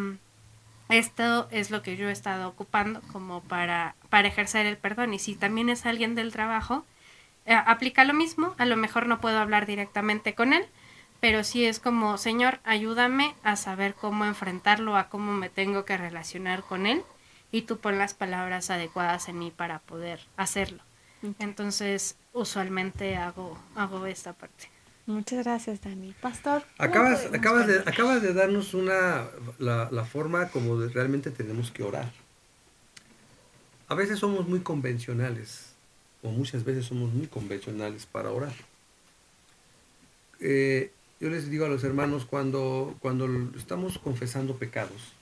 esto es lo que yo he estado ocupando como para, para ejercer el perdón. Y si también es alguien del trabajo, eh, aplica lo mismo. A lo mejor no puedo hablar directamente con él, pero sí es como, Señor, ayúdame a saber cómo enfrentarlo, a cómo me tengo que relacionar con él, y tú pon las palabras adecuadas en mí para poder hacerlo. Entonces, usualmente hago, hago esta parte. Muchas gracias, Dani. Pastor. Acabas, acabas, de, acabas de darnos una la, la forma como de, realmente tenemos que orar. A veces somos muy convencionales, o muchas veces somos muy convencionales para orar. Eh, yo les digo a los hermanos, cuando, cuando estamos confesando pecados,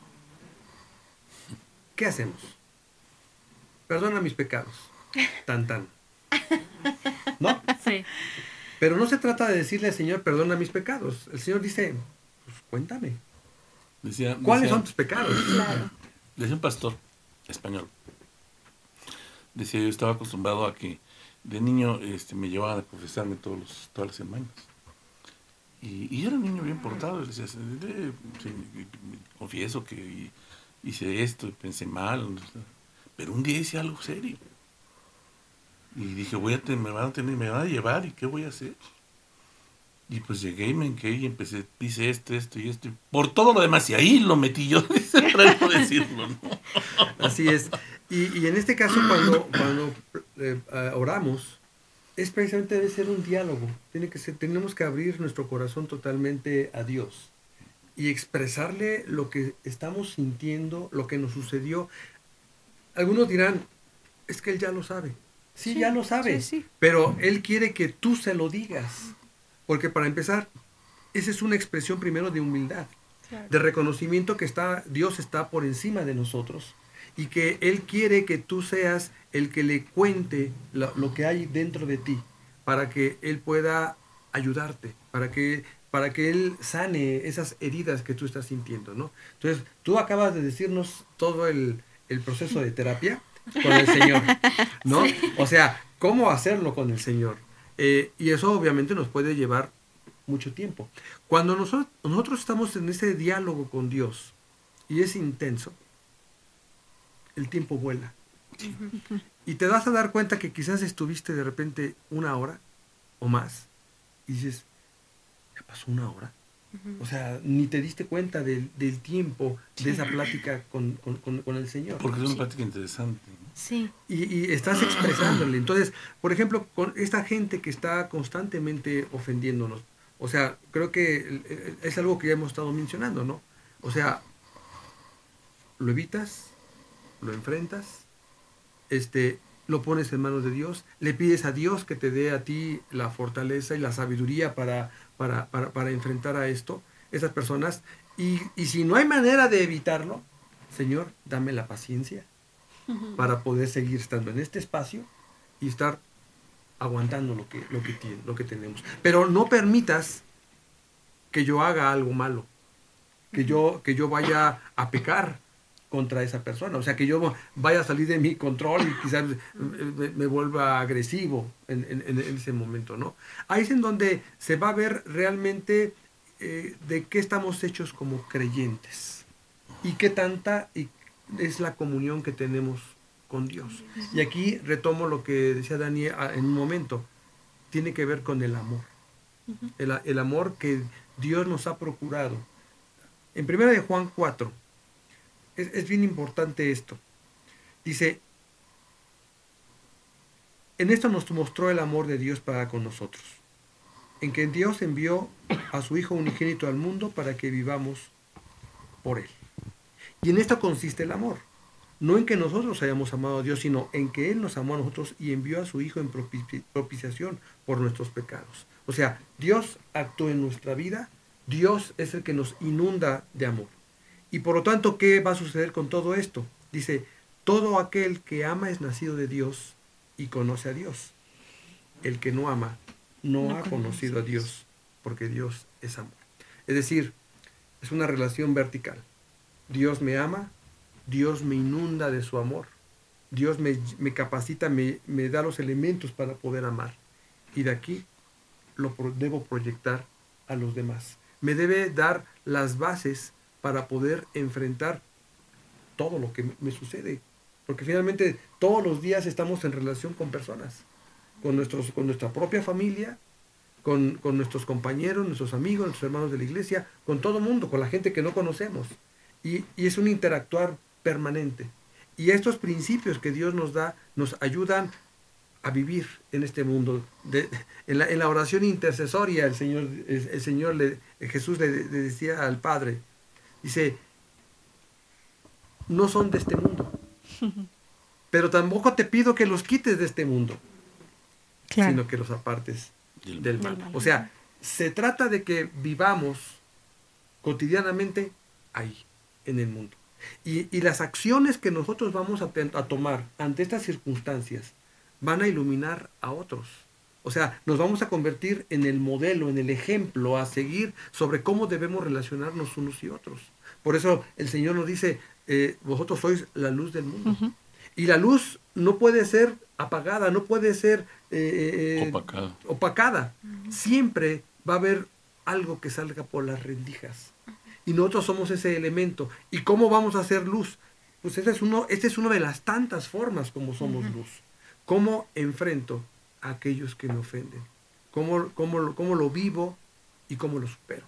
¿qué hacemos? Perdona mis pecados. Tan, tan. ¿No? Sí. Pero no se trata de decirle al Señor, perdona mis pecados. El Señor dice, pues cuéntame. Decía, ¿Cuáles decía, son tus pecados? Claro. Decía un pastor español. Decía, yo estaba acostumbrado a que de niño este, me llevaban a confesarme todos los, todas las semanas. Y, y era un niño bien portado. Le decía, sí, confieso que hice esto y pensé mal. Pero un día hice algo serio. Y dije, voy a tener, me van a tener, me van a llevar, ¿y qué voy a hacer? Y pues llegué y me enqué y empecé, dice esto, esto y esto, y por todo lo demás, y ahí lo metí yo, para no decirlo, ¿no? Así es. Y, y en este caso, cuando, cuando eh, oramos, es precisamente debe ser un diálogo. Tiene que ser, tenemos que abrir nuestro corazón totalmente a Dios y expresarle lo que estamos sintiendo, lo que nos sucedió. Algunos dirán, es que Él ya lo sabe. Sí, Sí, ya lo sabe, sí, sí. pero Él quiere que tú se lo digas. Porque para empezar, esa es una expresión primero de humildad, Claro. de reconocimiento que está, Dios está por encima de nosotros y que Él quiere que tú seas el que le cuente lo, lo que hay dentro de ti para que Él pueda ayudarte, para que, para que Él sane esas heridas que tú estás sintiendo, ¿no? Entonces, tú acabas de decirnos todo el, el proceso de terapia con el Señor, ¿no? Sí. O sea, cómo hacerlo con el Señor. Eh, y eso obviamente nos puede llevar mucho tiempo. Cuando nosotros, nosotros estamos en ese diálogo con Dios y es intenso, el tiempo vuela. Uh-huh. Y te vas a dar cuenta que quizás estuviste de repente una hora o más y dices, ¿ya pasó una hora? Uh-huh. O sea, ni te diste cuenta del, del tiempo de esa plática con, con, con, con el Señor. Porque es una sí. plática interesante, ¿no? Sí. Y, y estás expresándole. Entonces, por ejemplo, con esta gente que está constantemente ofendiéndonos, o sea, creo que es algo que ya hemos estado mencionando, ¿no? O sea, lo evitas, lo enfrentas, este, lo pones en manos de Dios, le pides a Dios que te dé a ti la fortaleza y la sabiduría para, para, para, para enfrentar a esto, esas personas, y, y si no hay manera de evitarlo, Señor, dame la paciencia para poder seguir estando en este espacio y estar aguantando lo que, lo que, tiene, lo que tenemos. Pero no permitas que yo haga algo malo, que yo, que yo vaya a pecar contra esa persona, o sea, que yo vaya a salir de mi control y quizás me, me vuelva agresivo en, en, en ese momento, ¿no? Ahí es en donde se va a ver realmente eh, de qué estamos hechos como creyentes y qué tanta y es la comunión que tenemos con Dios. Y aquí retomo lo que decía Dani en un momento, tiene que ver con el amor, el, el amor que Dios nos ha procurado. En primera de Juan cuatro, es, es bien importante esto, dice, en esto nos mostró el amor de Dios para con nosotros, en que Dios envió a su Hijo unigénito al mundo para que vivamos por Él. Y en esto consiste el amor. No en que nosotros hayamos amado a Dios, sino en que Él nos amó a nosotros y envió a su Hijo en propici- propiciación por nuestros pecados. O sea, Dios actuó en nuestra vida, Dios es el que nos inunda de amor. Y por lo tanto, ¿qué va a suceder con todo esto? Dice, todo aquel que ama es nacido de Dios y conoce a Dios. El que no ama no, no ha conocido a Dios, porque Dios es amor. Es decir, es una relación vertical. Dios me ama, Dios me inunda de su amor, Dios me, me capacita, me, me da los elementos para poder amar. Y de aquí lo pro, debo proyectar a los demás. Me debe dar las bases para poder enfrentar todo lo que me, me sucede. Porque finalmente todos los días estamos en relación con personas, con, nuestros, con nuestra propia familia, con, con nuestros compañeros, nuestros amigos, nuestros hermanos de la iglesia, con todo el mundo, con la gente que no conocemos. Y, y es un interactuar permanente. Y estos principios que Dios nos da nos ayudan a vivir en este mundo. De, en, la, en la oración intercesoria el Señor, el, el Señor le, Jesús le, le decía al Padre, dice, no son de este mundo, pero tampoco te pido que los quites de este mundo, claro, sino que los apartes del, del mal. mal. O sea, se trata de que vivamos cotidianamente ahí, en el mundo. Y, y las acciones que nosotros vamos a, a tomar ante estas circunstancias van a iluminar a otros. O sea, nos vamos a convertir en el modelo, en el ejemplo a seguir sobre cómo debemos relacionarnos unos y otros. Por eso el Señor nos dice, eh, vosotros sois la luz del mundo. Uh-huh. Y la luz no puede ser apagada, no puede ser eh, opacada. opacada. Uh-huh. Siempre va a haber algo que salga por las rendijas. Y nosotros somos ese elemento. ¿Y cómo vamos a hacer luz? Pues esta es, uno, esta es una de las tantas formas como somos uh-huh. luz. ¿Cómo enfrento a aquellos que me ofenden? ¿Cómo, cómo, cómo lo vivo y cómo lo supero.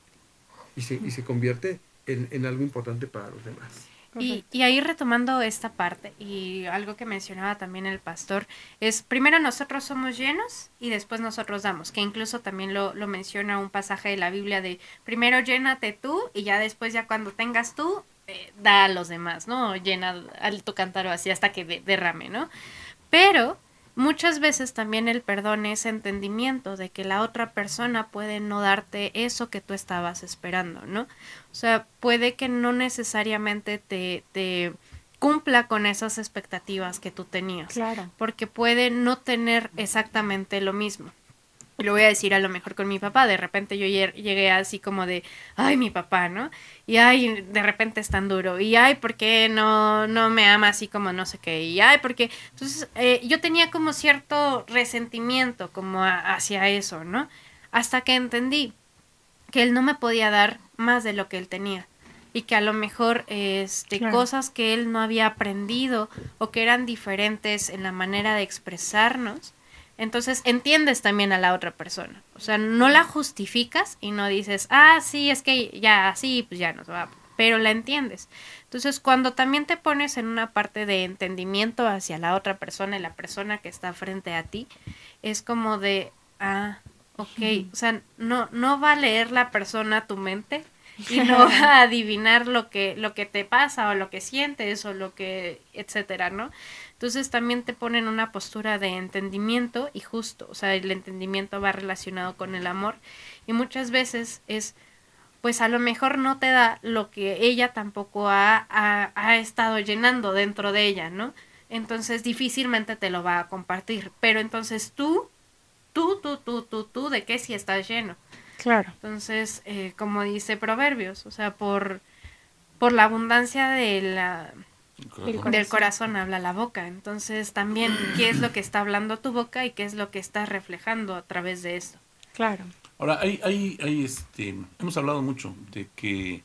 Y se, y se convierte en, en algo importante para los demás. Y, y ahí retomando esta parte y algo que mencionaba también el pastor, es primero nosotros somos llenos y después nosotros damos, que incluso también lo, lo menciona un pasaje de la Biblia de primero llénate tú y ya después ya cuando tengas tú, eh, da a los demás, ¿no? Llena al tu cántaro así hasta que de, derrame, ¿no? Pero muchas veces también el perdón es entendimiento de que la otra persona puede no darte eso que tú estabas esperando, ¿no? O sea, puede que no necesariamente te, te cumpla con esas expectativas que tú tenías. Claro. Porque puede no tener exactamente lo mismo. Lo voy a decir a lo mejor con mi papá, de repente yo llegué así como de, ay, mi papá, ¿no? Y ay, de repente es tan duro, y ay, ¿por qué no, no me ama así como no sé qué? Y ay, porque entonces eh, yo tenía como cierto resentimiento como a, hacia eso, ¿no? Hasta que entendí que él no me podía dar más de lo que él tenía. Y que a lo mejor este, claro. cosas que él no había aprendido o que eran diferentes en la manera de expresarnos, entonces entiendes también a la otra persona. O sea, no la justificas y no dices, ah, sí, es que ya así, pues ya nos va. Pero la entiendes. Entonces, cuando también te pones en una parte de entendimiento hacia la otra persona y la persona que está frente a ti, es como de, ah, ok. Uh-huh. O sea, no, no va a leer la persona tu mente y no va a adivinar lo que, lo que te pasa o lo que sientes o lo que, etcétera, ¿no? Entonces también te ponen una postura de entendimiento y justo, o sea, el entendimiento va relacionado con el amor y muchas veces es, pues a lo mejor no te da lo que ella tampoco ha, ha, ha estado llenando dentro de ella, ¿no? Entonces difícilmente te lo va a compartir, pero entonces tú, tú, tú, tú, tú, tú, ¿de qué si estás lleno? Claro. Entonces, eh, como dice Proverbios, o sea, por, por la abundancia de la... Corazón. del corazón habla la boca. Entonces también qué es lo que está hablando tu boca y qué es lo que estás reflejando a través de esto. Claro. Ahora, hay, hay, hay este, hemos hablado mucho de que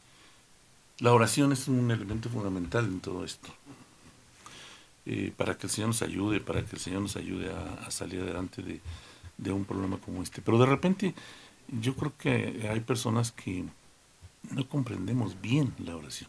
la oración es un elemento fundamental en todo esto. Eh, para que el Señor nos ayude, para que el Señor nos ayude a, a salir adelante de, de un problema como este. Pero de repente yo creo que hay personas que no comprendemos bien la oración.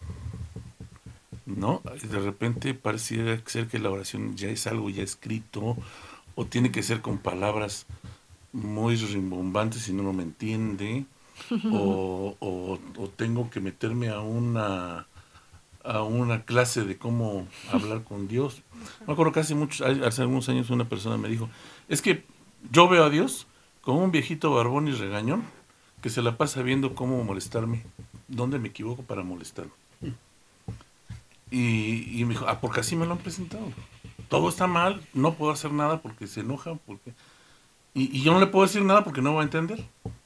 ¿No? De repente pareciera ser que la oración ya es algo ya escrito o tiene que ser con palabras muy rimbombantes y no me entiende o, o, o tengo que meterme a una a una clase de cómo hablar con Dios. Me acuerdo que hace muchos hace algunos años una persona me dijo, es que yo veo a Dios como un viejito barbón y regañón que se la pasa viendo cómo molestarme, dónde me equivoco para molestarme. Y, y me dijo, ah, porque así me lo han presentado. Todo está mal, no puedo hacer nada porque se enoja, porque y, y yo no le puedo decir nada porque no va a entender.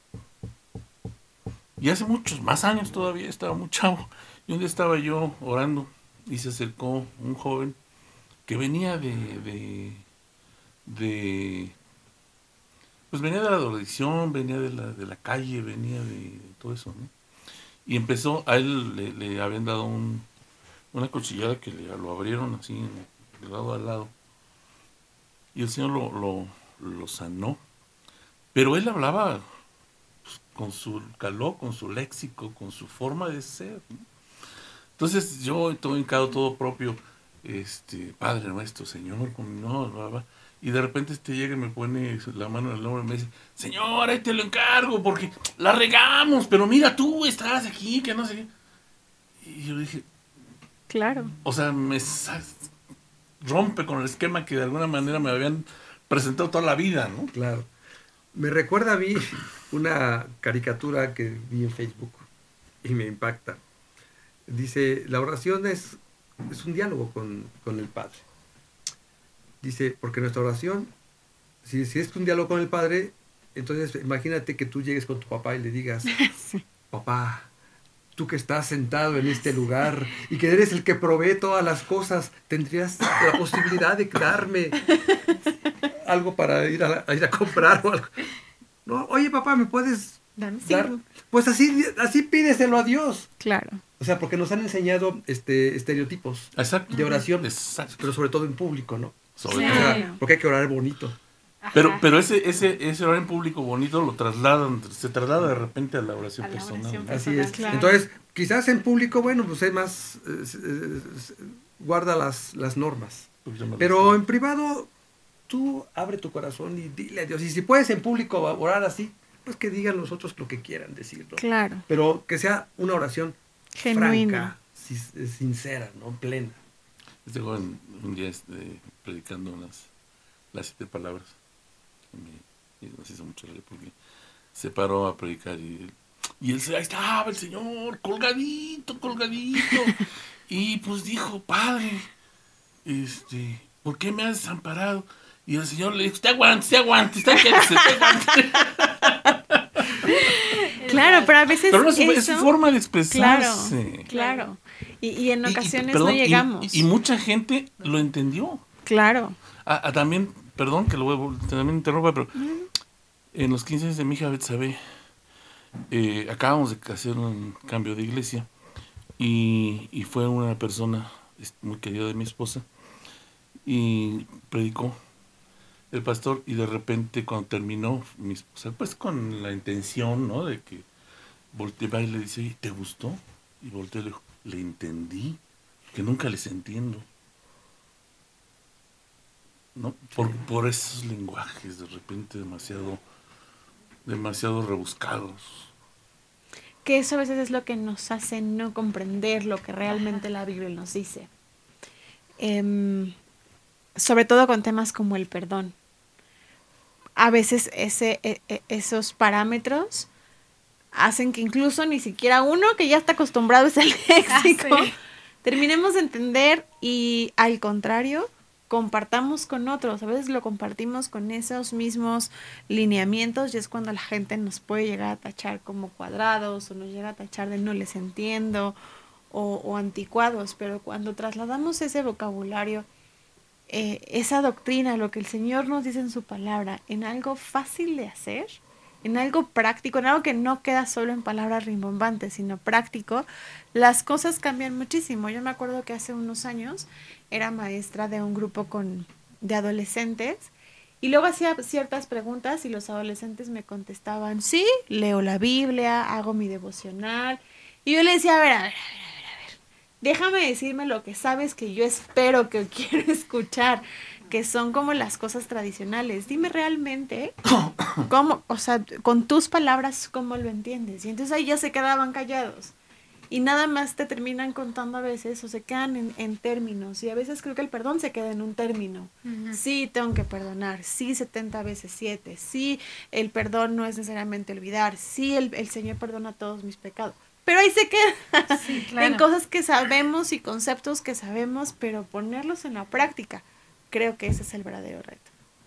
Y hace muchos, más años todavía, estaba muy chavo. Y un día estaba yo orando y se acercó un joven que venía de, de, de pues venía de la drogadicción, venía de la, de la calle, venía de todo eso, ¿no? Y empezó, a él le, le habían dado un una cuchillada que le, lo abrieron así de lado a lado y el Señor lo, lo, lo sanó, pero él hablaba pues, con su calor, con su léxico, con su forma de ser, ¿no? Entonces yo todo hincado, todo propio, este Padre nuestro, Señor, con no, bla, bla, y de repente este llega y me pone la mano en el hombro y me dice, Señor, ahí te lo encargo porque la regamos, pero mira tú estás aquí, que no sé qué. Y yo dije, claro. O sea, me rompe con el esquema que de alguna manera me habían presentado toda la vida, ¿no? Claro. Me recuerda a mí una caricatura que vi en Facebook y me impacta. Dice, la oración es, es un diálogo con, con el Padre. Dice, porque nuestra oración, si, si es un diálogo con el Padre, entonces imagínate que tú llegues con tu papá y le digas, sí. Papá, tú que estás sentado en este lugar y que eres el que provee todas las cosas, ¿tendrías la posibilidad de darme algo para ir a, a ir a comprar o algo? No, oye papá, ¿me puedes Dame, dar? sí. Pues así, así pídeselo a Dios. Claro. O sea, porque nos han enseñado este estereotipos Exacto. de oración, Exacto. pero sobre todo en público, ¿no? Sobre sí. O sea, porque hay que orar bonito. Pero, Ajá. pero ese, ese, ese orar en público bonito lo trasladan, se traslada de repente a la oración A la personal. oración ¿no? personal. Así es. Claro. Entonces, quizás en público, bueno, pues es más, eh, eh, guarda las, las normas. Un poquito más Pero restringido. en privado, tú abre tu corazón y dile a Dios. Y si puedes en público orar así, pues que digan los otros lo que quieran decir, ¿no? Claro. Pero que sea una oración Genuina. franca, si- sincera, ¿no? Plena. Este joven un día este, predicando unas, las siete palabras. Y, me, y nos hizo mucho reír porque se paró a predicar y, y él se, ahí estaba el Señor, colgadito, colgadito. Y pues dijo, Padre, este, ¿por qué me has desamparado? Y el Señor le dijo, te aguante, te aguante, está quédese, te aguante. Claro, pero a veces Pero no es, su- es eso... su forma de Claro, expresarse. claro. Y, y en Y- y, ocasiones perdón, no y- llegamos. Y, y mucha gente lo entendió. Claro. Ah, ah, también, perdón que lo voy a vol- también interrumpa, pero en los quince años de mi hija Betsabe, eh, acabamos de hacer un cambio de iglesia y, y fue una persona es- muy querida de mi esposa y predicó el pastor y de repente cuando terminó mi esposa, pues con la intención, ¿no? De que volteaba y le dice, "Oye, ¿te gustó?" Y volteó y le dijo, le entendí, que nunca les entiendo. ¿No? Por, por esos lenguajes de repente demasiado, demasiado rebuscados. Que eso a veces es lo que nos hace no comprender lo que realmente la Biblia nos dice. Em, sobre todo con temas como el perdón. A veces ese, e- e- esos parámetros hacen que incluso ni siquiera uno que ya está acostumbrado a ese léxico, Ah, sí. terminemos de entender y al contrario, compartamos con otros. A veces lo compartimos con esos mismos lineamientos y es cuando la gente nos puede llegar a tachar como cuadrados o nos llega a tachar de no les entiendo o, o anticuados, pero cuando trasladamos ese vocabulario, eh, esa doctrina, lo que el Señor nos dice en su palabra, en algo fácil de hacer, en algo práctico, en algo que no queda solo en palabras rimbombantes, sino práctico, las cosas cambian muchísimo. Yo me acuerdo que hace unos años era maestra de un grupo con, de adolescentes y luego hacía ciertas preguntas y los adolescentes me contestaban, sí, leo la Biblia, hago mi devocional. Y yo le decía, a ver, a ver, a ver, a ver, déjame decirme lo que sabes que yo espero que quiero escuchar, que son como las cosas tradicionales. Dime realmente cómo, o sea, con tus palabras, cómo lo entiendes. Y entonces ahí ya se quedaban callados. Y nada más te terminan contando a veces o se quedan en, en términos. Y a veces creo que el perdón se queda en un término. Ujú. Sí, tengo que perdonar. Sí, setenta veces siete. Sí, el perdón no es necesariamente olvidar. Sí, el, el Señor perdona todos mis pecados. Pero ahí se queda Sí, claro. en cosas que sabemos y conceptos que sabemos, pero ponerlos en la práctica. Creo que ese es el verdadero reto.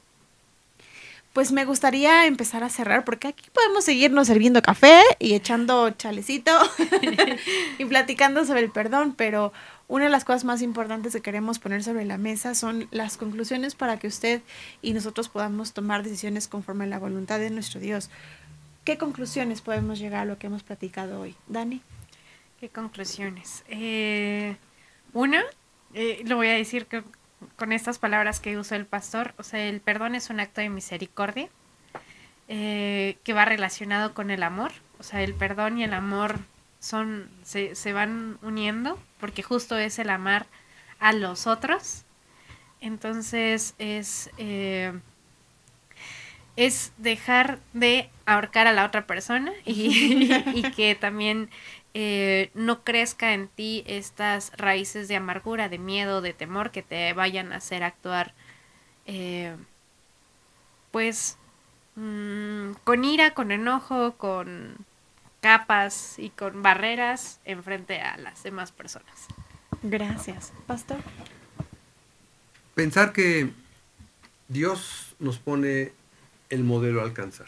Pues me gustaría empezar a cerrar porque aquí podemos seguirnos sirviendo café y echando chalecito y platicando sobre el perdón, pero una de las cosas más importantes que queremos poner sobre la mesa son las conclusiones para que usted y nosotros podamos tomar decisiones conforme a la voluntad de nuestro Dios. ¿Qué conclusiones podemos llegar a lo que hemos platicado hoy? Dani. ¿Qué conclusiones? Eh, una, eh, lo voy a decir que, con estas palabras que usó el pastor, o sea, el perdón es un acto de misericordia eh, que va relacionado con el amor, o sea, el perdón y el amor son se, se van uniendo porque justo es el amar a los otros, entonces es eh, es dejar de ahorcar a la otra persona y, y que también eh, no crezca en ti estas raíces de amargura, de miedo, de temor que te vayan a hacer actuar eh, pues mmm, con ira, con enojo, con capas y con barreras en frente a las demás personas. Gracias. Pastor. Pensar que Dios nos pone el modelo a alcanzar.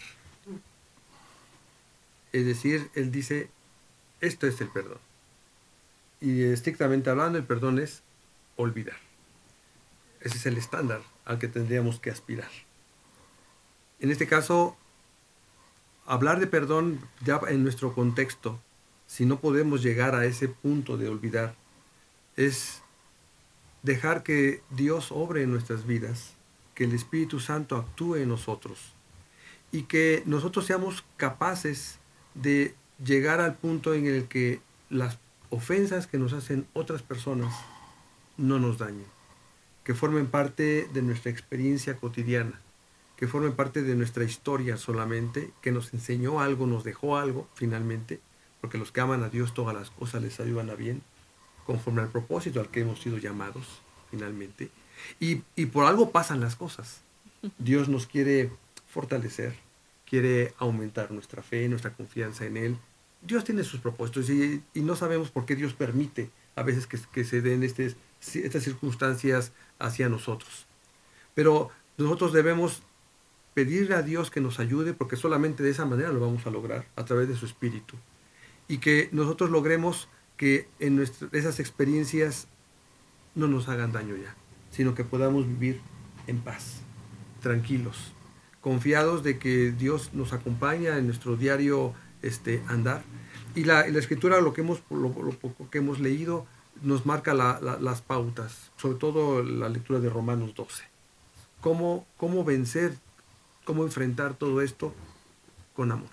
Es decir, Él dice, esto es el perdón. Y estrictamente hablando, el perdón es olvidar. Ese es el estándar al que tendríamos que aspirar. En este caso, hablar de perdón ya en nuestro contexto, si no podemos llegar a ese punto de olvidar, es dejar que Dios obre en nuestras vidas, que el Espíritu Santo actúe en nosotros y que nosotros seamos capaces de llegar al punto en el que las ofensas que nos hacen otras personas no nos dañen, que formen parte de nuestra experiencia cotidiana, que formen parte de nuestra historia solamente, que nos enseñó algo, nos dejó algo finalmente, porque los que aman a Dios todas las cosas les ayudan a bien, conforme al propósito al que hemos sido llamados finalmente. Y, y por algo pasan las cosas. Dios nos quiere fortalecer, quiere aumentar nuestra fe, nuestra confianza en Él. Dios tiene sus propósitos y, y no sabemos por qué Dios permite a veces que, que se den este, estas circunstancias hacia nosotros. Pero nosotros debemos pedirle a Dios que nos ayude, porque solamente de esa manera lo vamos a lograr, a través de su Espíritu. Y que nosotros logremos que en nuestra, esas experiencias no nos hagan daño ya, sino que podamos vivir en paz, tranquilos, confiados de que Dios nos acompaña en nuestro diario este, andar. Y la, y la Escritura, lo que hemos, lo, lo poco que hemos leído, nos marca la, la, las pautas, sobre todo la lectura de Romanos doce. Cómo, cómo vencer, cómo enfrentar todo esto con amor.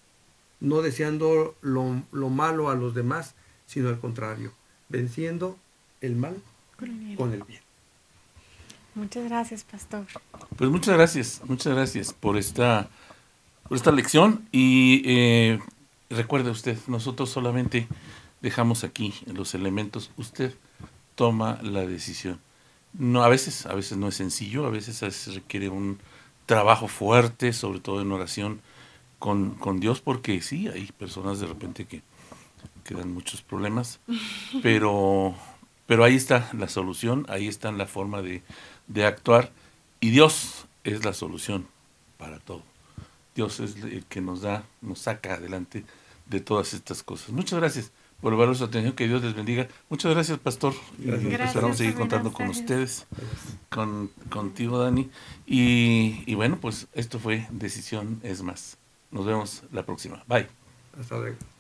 No deseando lo, lo malo a los demás, sino al contrario, venciendo el mal con el bien. Con el bien. Muchas gracias, pastor. Pues muchas gracias, muchas gracias por esta, por esta lección. Y eh, recuerde usted, nosotros solamente dejamos aquí los elementos, usted toma la decisión. No, a veces, a veces no es sencillo, a veces, a veces requiere un trabajo fuerte, sobre todo en oración con, con Dios, porque sí, hay personas de repente que, que dan muchos problemas, pero, pero ahí está la solución, ahí está la forma de, de actuar, y Dios es la solución para todo. Dios es el que nos da, nos saca adelante de todas estas cosas. Muchas gracias por el valor de su atención, que Dios les bendiga. Muchas gracias, pastor. Gracias. Gracias, esperamos seguir contando con ustedes, con contigo, Dani. Y, y bueno, pues esto fue Decisión es Más. Nos vemos la próxima. Bye. Hasta luego.